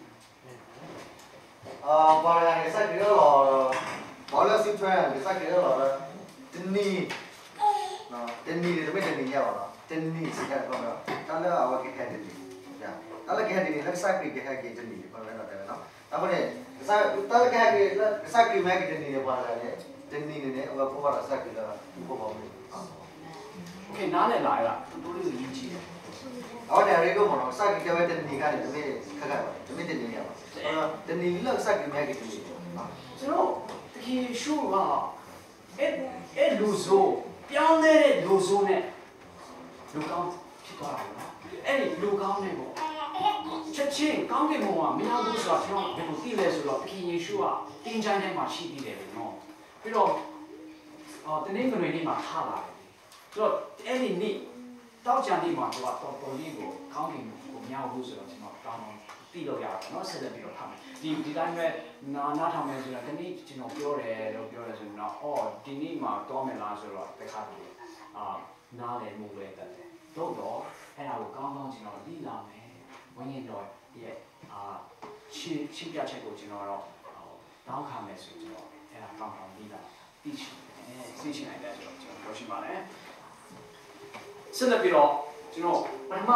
ဘာလဲစက်ကြောဘာလဲစစ်ထွန်းစက်ကြောတင်းနီနော်တင်းနီတွေတမင်ရပါတော့တင်းနီစက်ကတော့တားလဲအဝကခဲတယ်ညာတားလဲခဲတယ်လက်စက်ကြီးခဲခဲတင်းနီဘာလဲတော့တယ်နော်အခုနေစက်တားလဲခဲကြီးစက်ကြီးမဲကြီးတင်းနီဘာလဲတင်းနီနဲ့အဝပေါ်လာစက်ကြီးတော့ပေါ်ပါမယ်โอเคနားလည်လာရတာတူတူလေးရင်းကြည့်တယ်အော်ဒါရေကမနော်စက်ကြီးကပဲတင်းနီကလည်းတမင်ခက်ခက်ပါတမင်တင်းနီရပါတင်းနီလောက်စက်ကြီးမဲကြီးတင်းနီကျွန်တော်တကယ်ရှုကအဲ့လူဆိုးပြောင်းနေတဲ့လူဆိုးနဲ့လူကောင်းဖြစ်သွားတာနော်အဲ့ဒီလူကောင်းနဲ့ပေါ့ချက်ချင်းကောင်းကင်ဘုံကမရဘူးဆိုတော့ကျွန်တော်ဘယ်လိုသိလဲဆိုတော့တခင်ယေရှုကတင်းချိုင်းထဲမှာရှိသေးတယ်နော်ပြီးတော့တနေ့မွေနေ့မှာထားလာတယ်ဆိုတော့အဲ့ဒီနေ့တောက်ကြံနေ့မှာသူကတော်တော်လေးကိုကောင်းကင်ကိုမရဘူးဆိုတော့ကျွန်တော်ကောင်းအောင်သိလို့ရတယ်နော်ဆက်လက်ပြီးတော့ထားမယ်ဒီတိုင်းပဲနားထောင်မယ်ဆိုတော့ဒီနေ့ကျွန်တော်ပြောတယ်လို့ပြောတယ်ဆိုတော့အော်ဒီနေ့မှာတောမယ်လားဆိုတော့တခါတည်းနားလည်းမှုပဲတတ်တယ်တော့အဲ့ဒါကိုကောင်းကောင်းကျွန်တော်သိလာမယ်ဝိညာဉ်တော်ရဲ့ချင်းပြချက်ကိုကျွန်တော်တော့တောင်းခံမယ်ဆိုကျွန်တော်အဲ့ဒါကောင်းကောင်းသိလာသိချင်တယ်သိချင်နိုင်တယ်ဆိုတော့ကျွန်တော်ပြောချင်ပါတယ်ဆက်လက်ပြီးတော့ကျွန်တော်ပထမ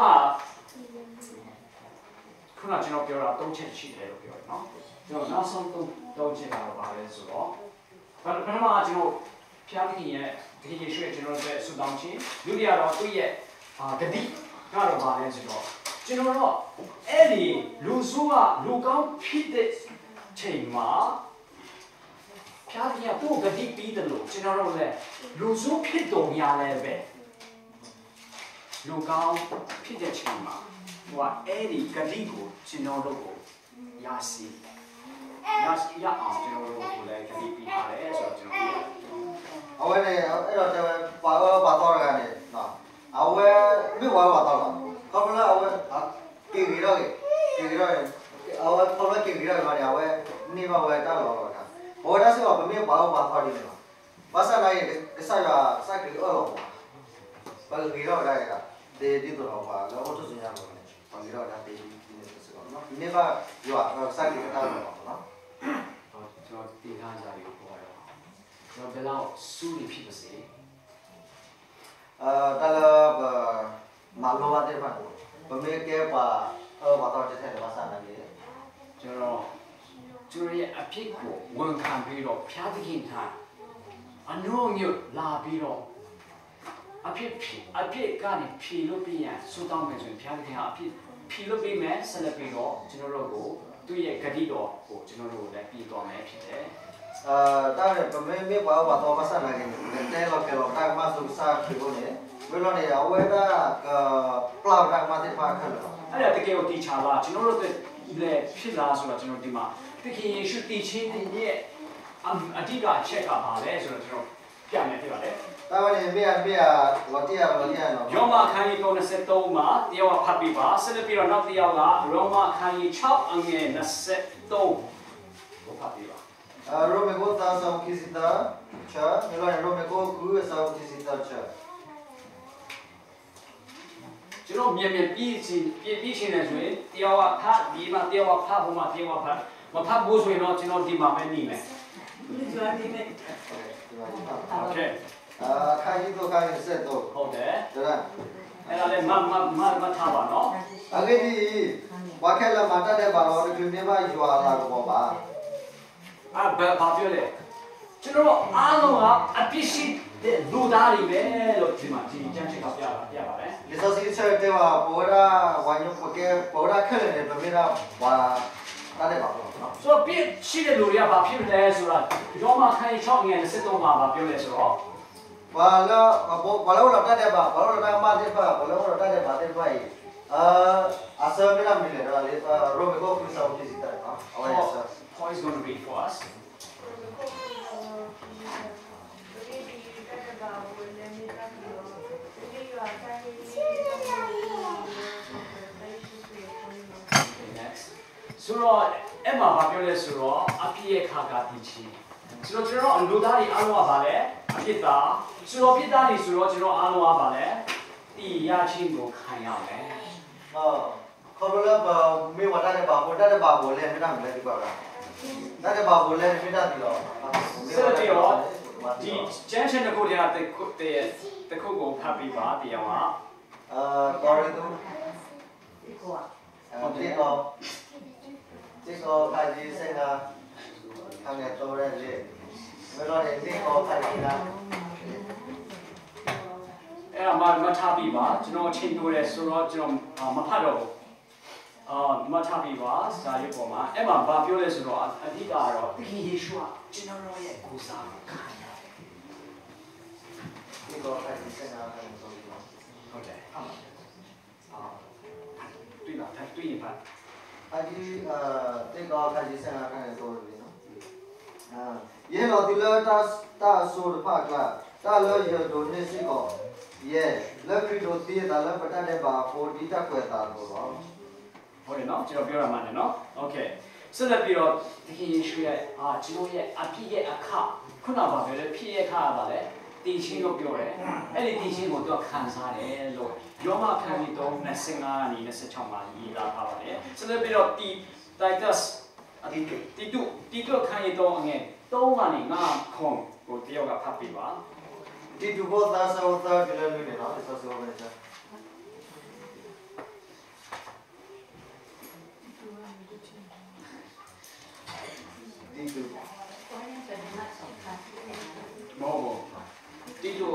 ခုနကျွန်တော်ပြောတာ၃ချက်ရှိတယ်လို့ပြောတယ်နော်ကျွန်တော်နောက်ဆုံး၃ချက်ကတော့ပါလဲဆိုတော့ပထမကျွန်တော်ဖျားခင်ရဲ့ဂတိရွှေကျွန်တော်ရဲ့ဆူတောင်းခြင်းဒုတိယတော့သူ့ရဲ့ဂတိကတော့ပါလဲဆိုတော့ကျွန်တော်တော့အဲ့ဒီလူစုကလူကောင်းဖြစ်တဲ့ချိန်မှာဖျားခင်ကသူ့ဂတိပြီးတယ်လို့ကျွန်တော်တို့လည်းလူစုဖြစ်တော်များလဲပဲလူကောင်းဖြစ်တဲ့ချိန်မှာဟိုကအဲ့ဒီဂတိကိုကျွန်တော်တို့ကိုရအောင်ကျွန်တော်တို့ကိုလည်းဂတိပေးပါတယ်ဆိုတော့ကျွန်တော်အဝဲနဲ့အဲ့တော့ပါတော့ရတယ်နော်အဝဲမိဝါပါတော့ခေါပလာအဝဲကေရီတော့အဝဲခေါပလာကေရီတော့ပါတယ်အဝဲနေပါဝဲတော့တော့တာဘောဒါဆိုတော့မင်းဘာတော့တယ်နော်ဘာသာလိုက်ဆက်ရစက်ကလေးအော်ဘာလို့ကြီးတော့လိုက်တာဒီတော့ပါတော့သူစညာလို့ဘာလို့တော့တေးဒီနေ့ဆိုတော့နော်ဒီနေ့ကရောစက်ကလေးတော့နော်ကျွန်တော်တင်ထားကြရပေါ့ရောကျွန်တော်ဘယ်လောက်စူးနေဖြစ်ပါစေတာလာမာလိုဝတ်တယ်ပါဘမေကဲပါဘာတော့တဲ့ဘာသာနာလေးကျွန်တော်ရဲ့အဖြစ်ကိုဝန်ခံပြီးတော့ဖျားသခင်ထားအနှုံညွတ်လာပြီးတော့အဖြစ်ကနေဖြေလို့ပြီးရင်စူတောင်းမယ်ဆိုရင်ဖျားသခင်ကအဖြစ်ဖြေလို့ပြီးမယ်ဆက်လက်ပြီးတော့ကျွန်တော်တို့ကိုသူ့ရဲ့ဂတိတော်ကိုကျွန်တော်တို့လည်းပြီးသွားမယ်ဖြစ်တယ်တာရပမေမေဘာတော့ဘာသာနာလေးတဲလောက်ကတော့တာမဆုစားဖြစ်လို့နေဘယ်လိုနေအဝဲတာပလောက်တာမတဲ့ပါခက်လို့အဲ့ဒါတကယ်ကိုတီချာလာကျွန်တော်တို့လည်းဖြစ်လာဆိုတော့ကျွန်တော်ဒီမှာတကယ်ယေရှုတီချင်းရဲ့အဓိကအချက်ကပါလဲဆိုတော့ကျွန်တော်ပြမယ်ပြပါတယ်တာမနေမေလော်တီယာနော်ယောမခန်းကြီး93မှာတယောက်ကဖတ်ပြီးပါဆက်လက်ပြီးတော့နောက်တစ်ယောက်ကရောမခန်းကြီး6အငယ်23ကိုဖတ်ပြီးပါရိုမေကိုတာဆောင်ကီစီတာချာမေလိုရိုမေကိုကူဆောင်ကီစီတာချာကျွန်တော်မြန်ပြီးချင်းတယ်ဆိုရင်တယောက်ကဖတ်ဒီမှာတယောက်ကဖတ်ဟိုမှာတယောက်ကဖတ်မဖတ်ဘူးဆိုရင်တော့ကျွန်တော်ဒီမှာပဲနေမယ်โอเคခိုင်းတော့ခိုင်းဆက်တော့ဟုတ်တယ်ဒါအဲ့ဒါလည်းမထားပါနော်အခုဒီဝါခဲလာမတတ်တဲ့ဘာလို့ဒီမြမရွာလာတော့ပါဘာပြောလဲကျွန်တော်အားလုံးကအပြစ်ရှိတဲ့လူသားတွေပဲလို့ဒီမှာဒီကျမ်းချက်ကပြပါတယ်ဒီဆိုစီချက်တဲ့ဘောရာဝါညုပကေဘောရာခဲနေဗမေရာဝါတာတဲ့ပါဘောနော်ဆိုတော့ပြည့်ရှိတဲ့လူတွေကဘာဖြစ်လဲဆိုတာရောမခိုင်း6ငယ်23မှာပြောလဲဆိုတော့ဘာလို့တော့တက်တဲ့ပါဘာလို့တော့မတဲ့ပါဘာလို့တော့တက်တဲ့ပါတဲ့ပါအဆာမနာမီလေတော့လေရိုဘီကိုဖီဆောက်ဖြစ်စီတယ်နော်အော်ရဆာ How is going to read for us? Next. ဆိုတော့အဲ့မှာဘာပြောလဲဆိုတော့အပြည့်ခါကတိချီဆိုတော့ကျွန်တော်အလူသားတွေအားလုံးကပါလဲအပြစ်သားဆိုတော့ပြစ်သားတွေဆိုတော့ကျွန်တော်အားလုံးကပါလဲတီရချင်းကိုခံရမယ်ခေါ်လို့ပါမေဝတာတဲ့ပါပေါ်တဲ့ပါပေါ်လဲမနာမလဲဒီပါကတဲ့ပါပေါ်လဲမိတာဒီတော့ဆက်ပြီးတော့ဒီ junction တစ်ခုတည်းကတစ်ခုကိုဖတ်ပြီးပါတရားကတော်ရတူဒီကောဒီကောခါကြီးစင်ကഅങ്ങനെတော်ရဲလေမလို့တဲ့ဒီကောခါကြီးကအဲ့ဒါမထားပြီးပါကျွန်တော်ချိန်တိုးတယ်ဆိုတော့ကျွန်တော်မဖတ်တော့ဘူးမထားပြီးပါစာရေးပေါ်မှာအဲ့မှာဘာပြောလဲဆိုတော့အဓိကကတော့သခင်ယေရှုကကျွန်တော်ရဲ့ကိုယ်စားခံရတယ်ဒီကောခါကြီးစင်ကဟုတ်တယ်တွေ့လားတွေ့ရင်ဖတ်ခါကြီးဒီကောခါကြီးစင်ကခံတော်တယ်နော်ယေလောဒီလာတာဆိုရပါကတာလောရဒိုနေစီကောယေလက်ခရီဒိုတီတာလပတတဲ့ပါပေါ်ဒီတက်ွယ်တာလို့တော့ဟုတ်တယ်နော်ကျွန်တော်ပြောရမှာလေနော်โอเคဆက်လက်ပြီးတော့သခင်ယေရှုရဲ့ကျွန်တော်ရဲ့အဖြစ်ရဲ့အခခုနကပါပြောတယ်ဖြစ်ရဲ့အခါကပါလေတည်ခြင်းကိုပြောတယ်အဲ့ဒီတည်ခြင်းကိုသူကခံစားတယ်လို့ယောမခန်းကြီး3 25ကနေ26မှာရေးလာထားပါတယ်ဆက်လက်ပြီးတော့Titus တီတုခန်းကြီး3အငယ်3ကနေ9ခုကိုတယောက်ကဖတ်ပြပါဒီဒူဘောသာဆောသာဒီလိုနေနော်ဆောဆောပဲစားဒီဒူမောတီတု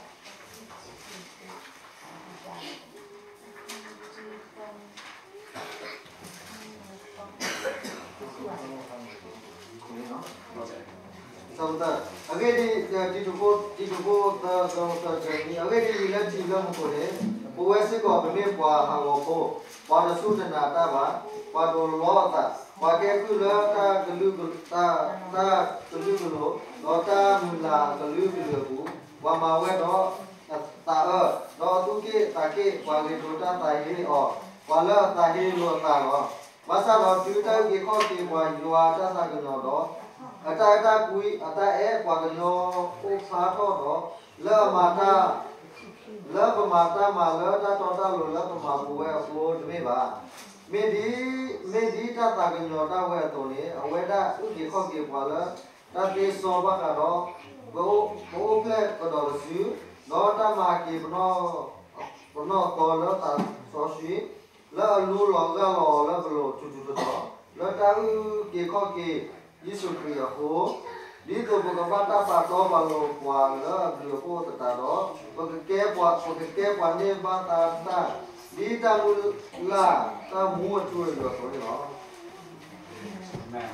ဆောသာအကေဒီဒူဘောသာဆောသာချင်အကေဒီလက်ချီလုံးကိုလေဘဝစစ်ကောဘမေပွာဟာဝဘောပွာရဆုဒနာတာပါပွာဒိုလောတာပွာကေကုလောတာဂလူဂတာဂလူဂလောလောတာမူလာဂလူဂလူဘူးဝါမဝဲတော့တာတော့သူကေတာကေပွာလေဒိုတာတိုင်လေးအော်ဝါလာတာဟီလောတာတော့မဆာတော့တူတိုင်ကေခေါကေပွာယွာတာတာကနောတော့အတာကွီအတာအဲပွာကနောဥဖာတော့လောမာတာလောပမာတာမာလောတာတော်တာလောပမာဘူဝဲဟိုဒီပါမေဒီတာတာကညောတာဝဲတော်လေအဝဲတာဥဒီခေါကေပွာလာတာတေစောဘကတော့ဘိုကလက်ကတော့စီလောတာမာကေဘနောတော်လောတာဆောရှိလောလူလောကလောလောဘလောချူချူတော့လောတာကေခေါကေယေရှုခရစ်ဟိုဒီတော့ဘဂဝတာပါတော့ဘာလို့ပွာလာဘလို့ပို့တာတော့ဘဂကေပွာနေပါတာဒီတမူလာတမူချွေလို့ဆိုတော့ Amen.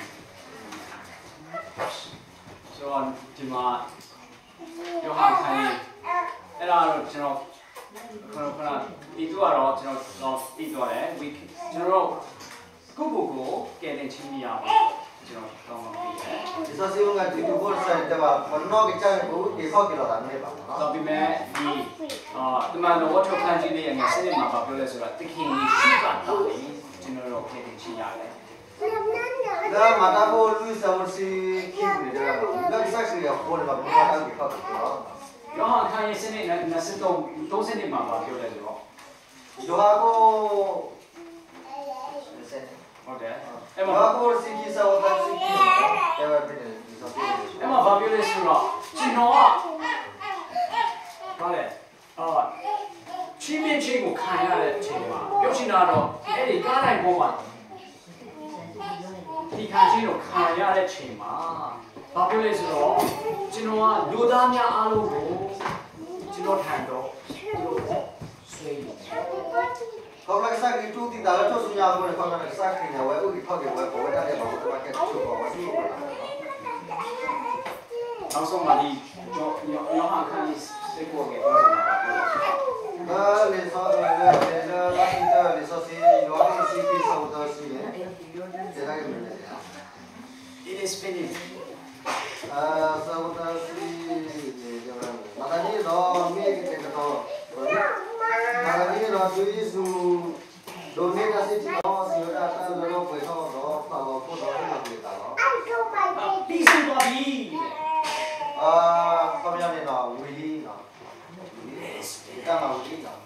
Soဒီမှာယောဟန်ခိုင်းအဲ့ဒါတော့ကျွန်တော်ခဏဒီတော့တော့ကျွန်တော်တီးတော့တယ်ကျွန်တော်ကိုကဲတင်ချင်းမရပါဘူးကျွန်တော်တောင်းပါပြီဒီဆိုစီလုံးကဒီလိုပေါ်ဆိုင်တယ်ပါမနောကချင်ဘူးဒီခေါက်ကီလိုတာနေပါနော်တော့ဒီမဲ့ဒီမှာတော့ water plant ကြီးလေးငယ်စနစ်မှာပြောလဲဆိုတာတခင်ရှိတာတော့ကျွန်တော်တို့ကဲတင်ချင်းရတယ်ဒါမတာကိုလူဆောင်စီခိနေတယ်လက်ဆက်စီရပေါ်မှာမတာကိုဖောက်တော့ယောဟန်ခိုင်းရဲ့စနစ်နဲ့စတော့3စနစ်မှာပြောလဲဆိုတော့ယောဟာကိုဟုတ်တယ်အဲ့မှာကိုစီကီဆောက်တာစီကီအဲ့ဒါပြတယ်ဒီဆိုပြတယ်အဲ့မှာဘာပြောလဲဆိုတော့ကျွန်တော်ကဘာလဲချင်းမင်းချင်းကိုခံရတဲ့အချိန်မှာပြောချင်တာတော့အဲ့ဒီကားတိုင်းပေါ်မှာဒီခံချင်းကိုခံရတဲ့အချိန်မှာဘာပြောလဲဆိုတော့ကျွန်တော်ကလူသားများအားလုံးကိုကျွန်တော်ထံတော့ဆွေးတယ်ကောင်းလိုက်စားက cái chú thì ta cho số nhà rồi còn là sai cái nhà vậy ôi cái thằng cái vậy ta để bảo ta cái chú bảo chú Ông xong mà đi nhỏ hàng khăn đi sẽ qua cái con gì mà lên số là lên số gì đó thì chỉ cái số đó gì đấy thế là cái gì It is finished. số đó gì mà ta đi đó mấy cái đó mà đi đó chú ý số đồ này là gì đó sửa ra ta lo quay đó tao có đó là gì đó Đi xuống qua đi. không nhau này nó Willy nó ta mà Willy nó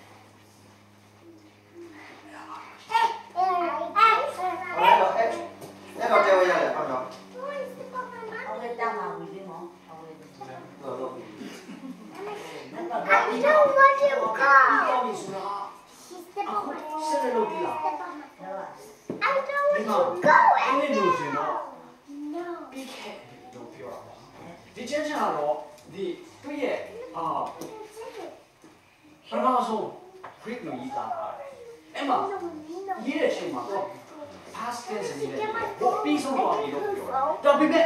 em nó treo vậy này không nó Ông ấy ta mà vì cái món ông ấy rồi nó còn I don't want to Đi go. qua đi xuống đó. Step on my Sẽ lên đâu đi là? step on my đó là I don't Đi want mà. to go Anh lên đường rồi đó. No. Đi kẹt đâuပြောတာ။ဒီချင်းချာတော့ဒီသူ့ရဲ့ပထမဆုံး Greek လို့ရေးသားတာ။အဲ့မှာရေးတဲ့အချိန်မှာတော့ past tense အနေနဲ့ပြီးဆုံးသွားပြီလို့ပြောတာ။ဒါပေမဲ့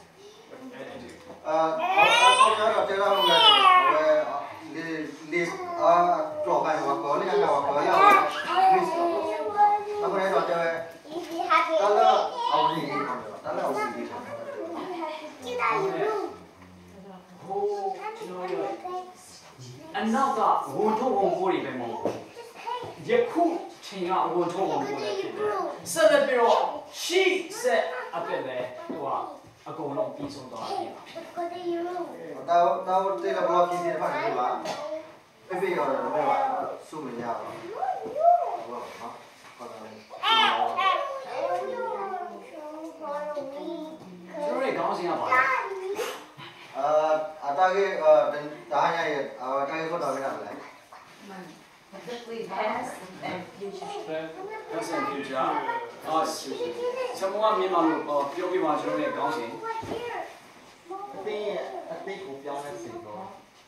không nhớ là treo không là đi trò cái hoặc có cái nào hoặc có là nó có đây nó treo If you have it, ta là ông gì đi không được ta là ông gì đi không được get out of your room. ဟိုကျွန်တော်ရဲ့အနောက်ကဝန်ထုတ်ဝန်ပိုးတွေပဲမဟုတ်ဘူး။ယခုချိန်ကဝန်ထုတ်ဝန်ပိုးတွေဖြစ်တယ်။ဆက်လက်ပြီးတော့ she said အပြည့်လဲဟိုကအကုန်လုံးပြီးဆုံးသွားပြီ။ Let's go to your room. tao đây là blog gì phải đi mà cái video này nó phải zoom lên nhau rồi còn Chúng tôi có gì không ạ? ta cái ta hay ta cái có đâu cái nào đấy mình rất quý past and future That's in future. Sao mua miếng mà biểu biểu mà chúng tôi có gì? cái cục dâu nó xịn rồi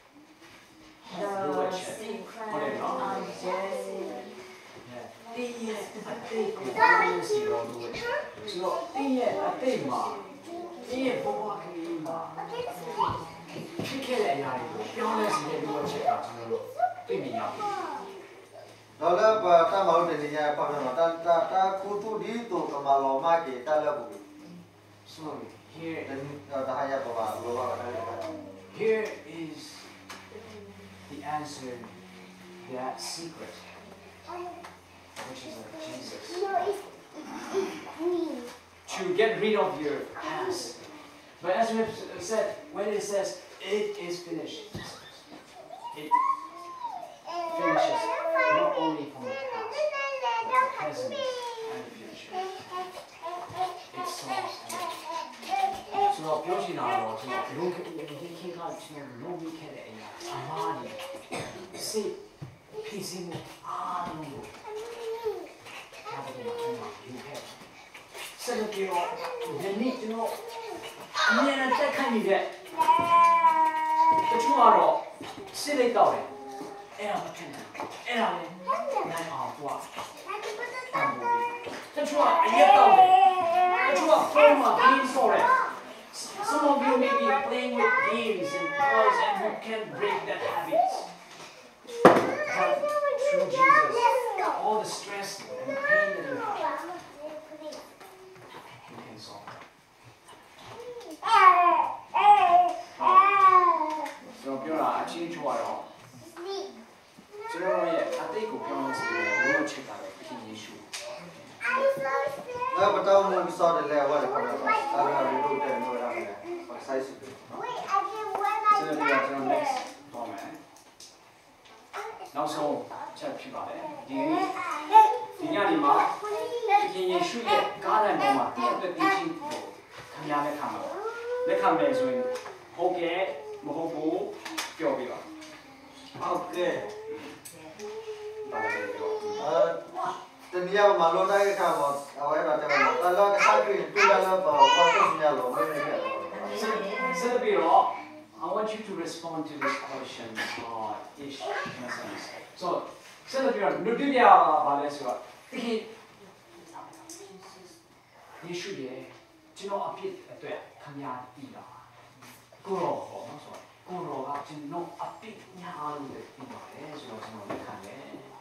the secret of Jesse Đi ở đây cũng có gì đó luôn. Chứ đi ở đây mà đi phố hoa cái gì mà cái này này biểu lên gì để mua chết cả chúng tôi cái gì nhỉ? đó là ta bảo để nhà bao nhiêu ta khu tu đi tu cái mà lo mà cái ta là bụi Sorry, here dan ta hay apa lo here is the answer to that secret, which is Jesus. No, it's green. To get rid of your past. But as we have said, when it says it is finished, it finishes not only from the past, but the present and the future. It solves everything. So, ပြောချင်တာတော့ကျွန်တော်လုံးခေတ်ကကျွန်တော်လုံးမိခဲ့တဲ့အရာအမားတွေစိတ်ဖြစ်စီမှုအားလုံးကိုဒါပေမဲ့ကျွန်တော်ယူခဲ့ဆက်လက်ပြီးတော့ဒီနေ့ကျွန်တော်အမြဲတမ်းတက်ခတ်နေတဲ့တချို့ကတော့စိတ်လိုက်တော့တယ်အဲ့ဒါမထင်ဘူးအဲ့ဒါလည်းနိုင်အောင်ကွာတချို့ကအရက်တော့တယ်တချို့ကဖုန်းမှာဂိမ်းဆော်တယ်Some of you may be playing with games and toys and you can break that habit. But through Jesus, all the stress and pain that you have, you can solve. So,ပြောတာအချင်းချွာတော့ကျွန်တော်ရဲ့အတိတ်ကိုပြောလို့ဆိုရင်ဘုရားချစ်တာပဲဖြစ်ယေရှု nó bắt đầu mua cái so để leo qua để con nó ta là đi đâu để mua ra này và size sự Wait, I did one So, like we got to the that. next comment. နောက်ဆုံးချက်ဖြစ်ပါတယ်ဒီညနေမှာခင်ယေရှုရဲ့ကားတိုင်းပေါ်မှာတည့်တဲ့သိချင်းကိုခင်ဗျားလက်ခံမှာလက်ခံမယ်ဆိုရင်ဟုတ်ကဲ့မဟုတ်ဘူးပြောပြပါ ok ပါတယ်ပြော tình yêu mà luôn đây cái mà ở ấy là ta lo cái sai chuyện tu ra lo vào con cái nhà lo mới được Set up your I want you to respond to this question ish in a sense. So ဆက်လက်ပြီးတော့လူတွေ့ရပါလဲဆိုတော့တကယ်ယေရှုရဲ့ကျွန်တော်အဖြစ်အတွက်ခမညာတည်တာကိုရောဟောနော်ဆိုတော့ကိုရောကကျွန်တော်အဖြစ်ညာလို့တည်ပါတယ်ဆိုတော့ကျွန်တော်လက်ခံတယ်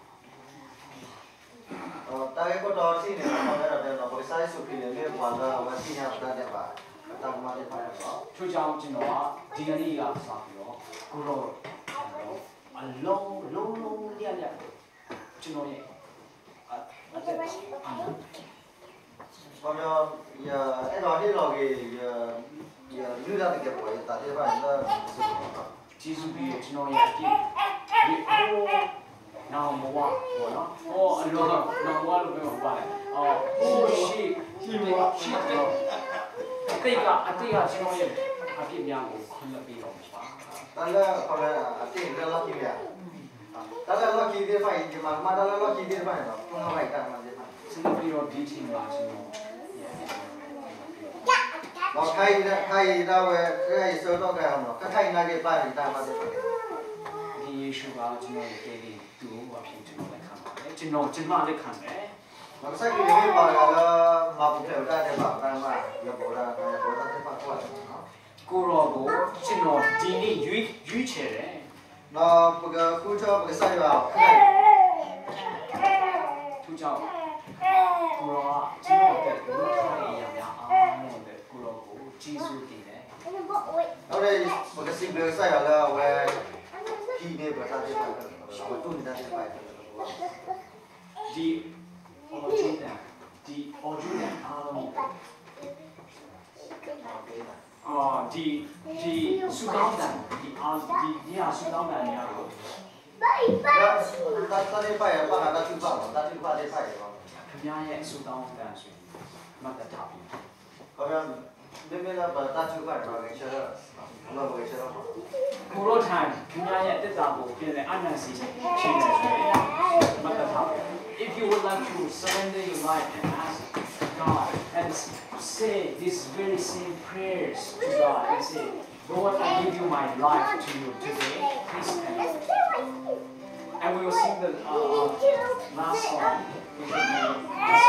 ताकि co dot C ने हम ने रहते हैं कोई size soupy ने ले वाला वह सी ने अपना दे बा तब हमारे पास तो ထို့ကြောင့်ကျွန်တော်ကဒီကနေ့ကစပြီးတော့ကိုရောအလုံးရရကျွန်တော်ရဲ့အသက်အနာ हम या ए डॉट ही लोगे या न्यू दा के बोले ताकि बा ना ကျေးဇူးပြီးကျွန်တော်ရဲ့အဖြစ်ဒီဟိုနောက်ဘဝပေါ့နော်ဟောအလုံးနောက်ဘဝလို့ပြောပါတယ်ဟိုရှိအတိတ်ကကျွန်တော်ရဲ့အဖြစ်များကိုခွင့်ပြုတော့မှာပါ ताला कोला अति रला की या ताला लो की दे फाई जे मा ताला लो की दे फाई तो तुम भाई का मा दे फाई စနေပြီးတော့ဒီချိန်မှာကျွန်တော် नो खाई दा वे खाई सो तो का हम नो खाई ना के पाई ता मा दे फाई ဒီယေရှုကကျွန်တော်ရဲ့တည်သူ့အဖြစ်ကျွန်တော်လက်ခံပါတယ်ကျွန်တော်လက်ခံတယ် नो सा की ले पा गा ला मा पु थे दा दे बा ता मा या बोरा दे फा को ကိုရောကိုကျွန်တော်ဒီနေ့ရွေးချယ်တယ် नो पगा कु छो पगा सा या သူကြောင့်ကိုရောကကျွန်တော်တဲ့လူထိုင်ရများအားလုံးတဲ့ကိုရောကိုကျေးဇူးတင်တယ် नो रे पगा सी ब्ले सा या ला वे की ने बा ता दे फा को तू ने दा दे फा ဒီအော်ဂျူတန်အားလုံးဒီစူတောင်းတန်ဒီညစူတောင်းတန်များကို ता दे फा या पा ता तू फा ता तू फा दे फा या ခင်ဗျားရဲ့စူတောင်းတန်ဆိုမှတ်ထားပြီ 그러면 내가 봐 따주 봐 봐. 괜찮아. 엄마 뭐 괜찮아. ကိုရောထိုင်ခင်ဗျားရဲ့တက်တာကိုပြင်တဲ့အနန္တစီချင်းနေဆိုရင်မှတ်ထားပြီ If you would like to surrender your life and ask God and say these very same prayers to God and say, Lord, I give you my life to you today. Please stand. And we will sing the last song, which will be this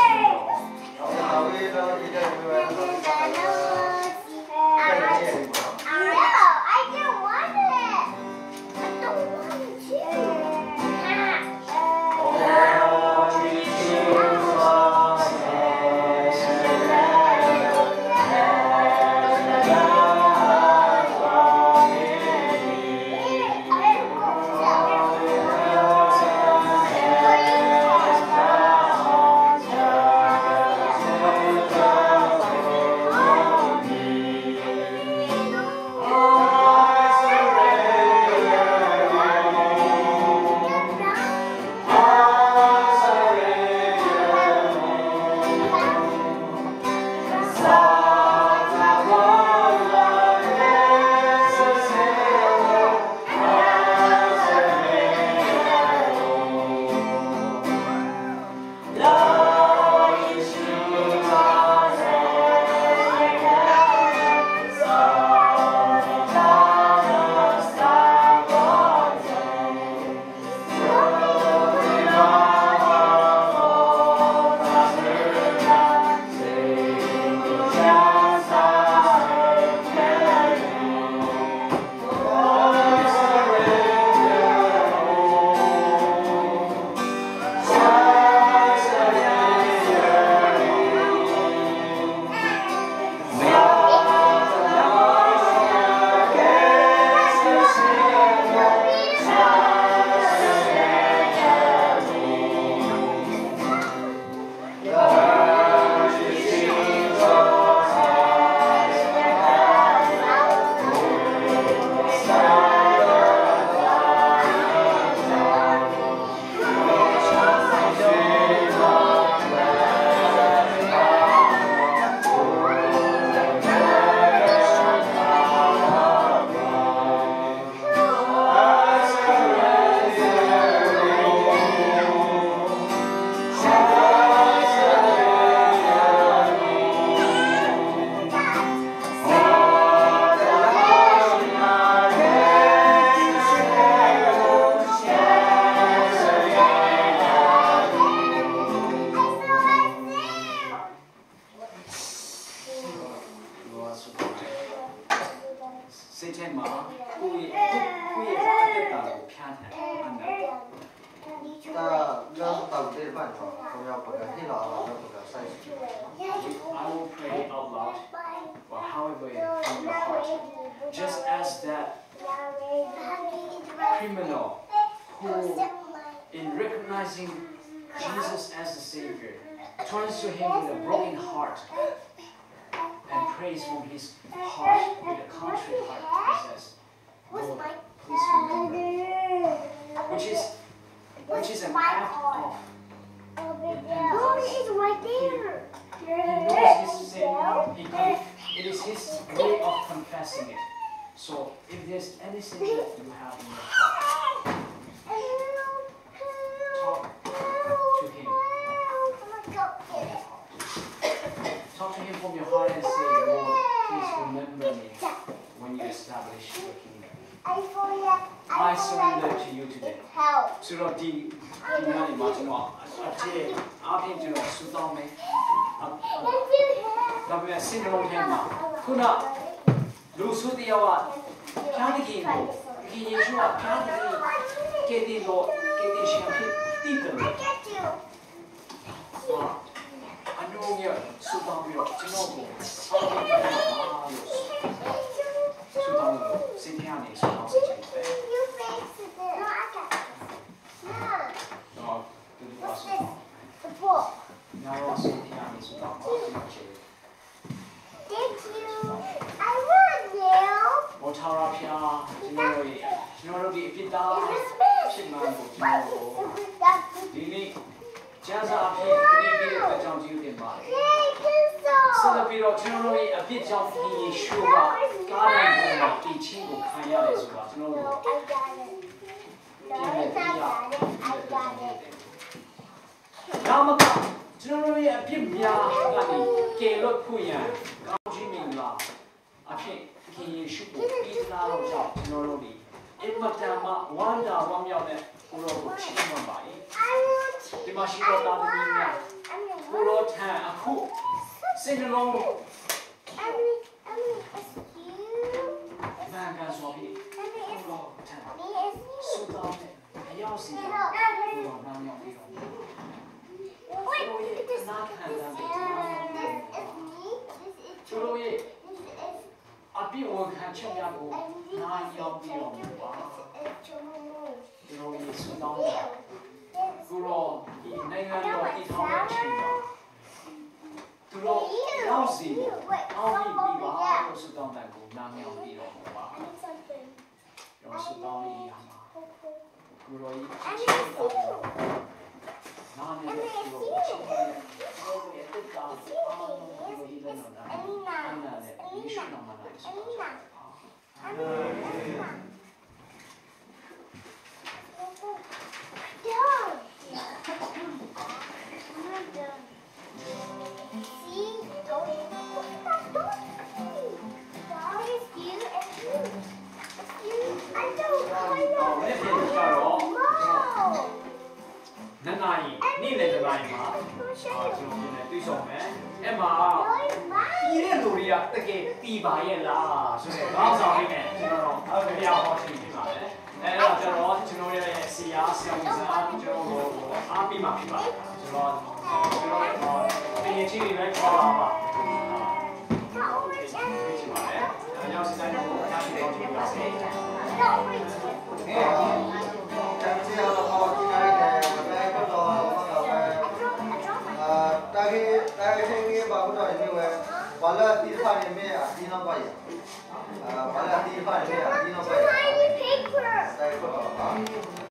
love tàu tên bạn họ không nhau bởi cái nó là bởi cái sai I will pray out loud, or however in your heart, just as that criminal who, in recognizing Jesus as the Savior, turns to Him with a broken heart and prays from his heart with a contrite heart. He says, Lord, please remember me. Which is an act of Mommy is right there. he knows his sin. It is his way of confessing it. So if there's any sin that you have in your heart, talk to him. Talk to him from your heart and say, Lord, please remember me when you establish your kingdom. I surrender to you today. So that the humanity much more. I think to Sudan me. That we are single him. Kuna Lusudiawa Kaniki, Yeshua Kaniki, Kedi Lord, Kedi Shampoo, Titan. I know you're Sudan, you're Tinobo, Sudan, Sintiani, Sudan. No, good was now Sintiani, Sudan. Thank you. I want you. Motarapia, Jinori, Pita, Shimano, Dini, Jazapi, the John Julian body. So the Piro, generally a bit of the sugar, God and teaching will kind of as well. No, Namaka, generally a Pibia, Caleb Puyan, Gaujimila, a pink, King Shuku, Pita, generally. It Matama, Wanda, Wamia, Uro, Chimambai. The machine got down the Uro Tan, a cool. Sing along. Man, guys, will be Uro Tan. Sudan, a Yossi. A bit of a check out 9 young Sudan. Guru, Nangan, Italy, China. Guru, Yossi. I'll be Sudan, Nangan, You're Sudan, Guru, Tiny paper.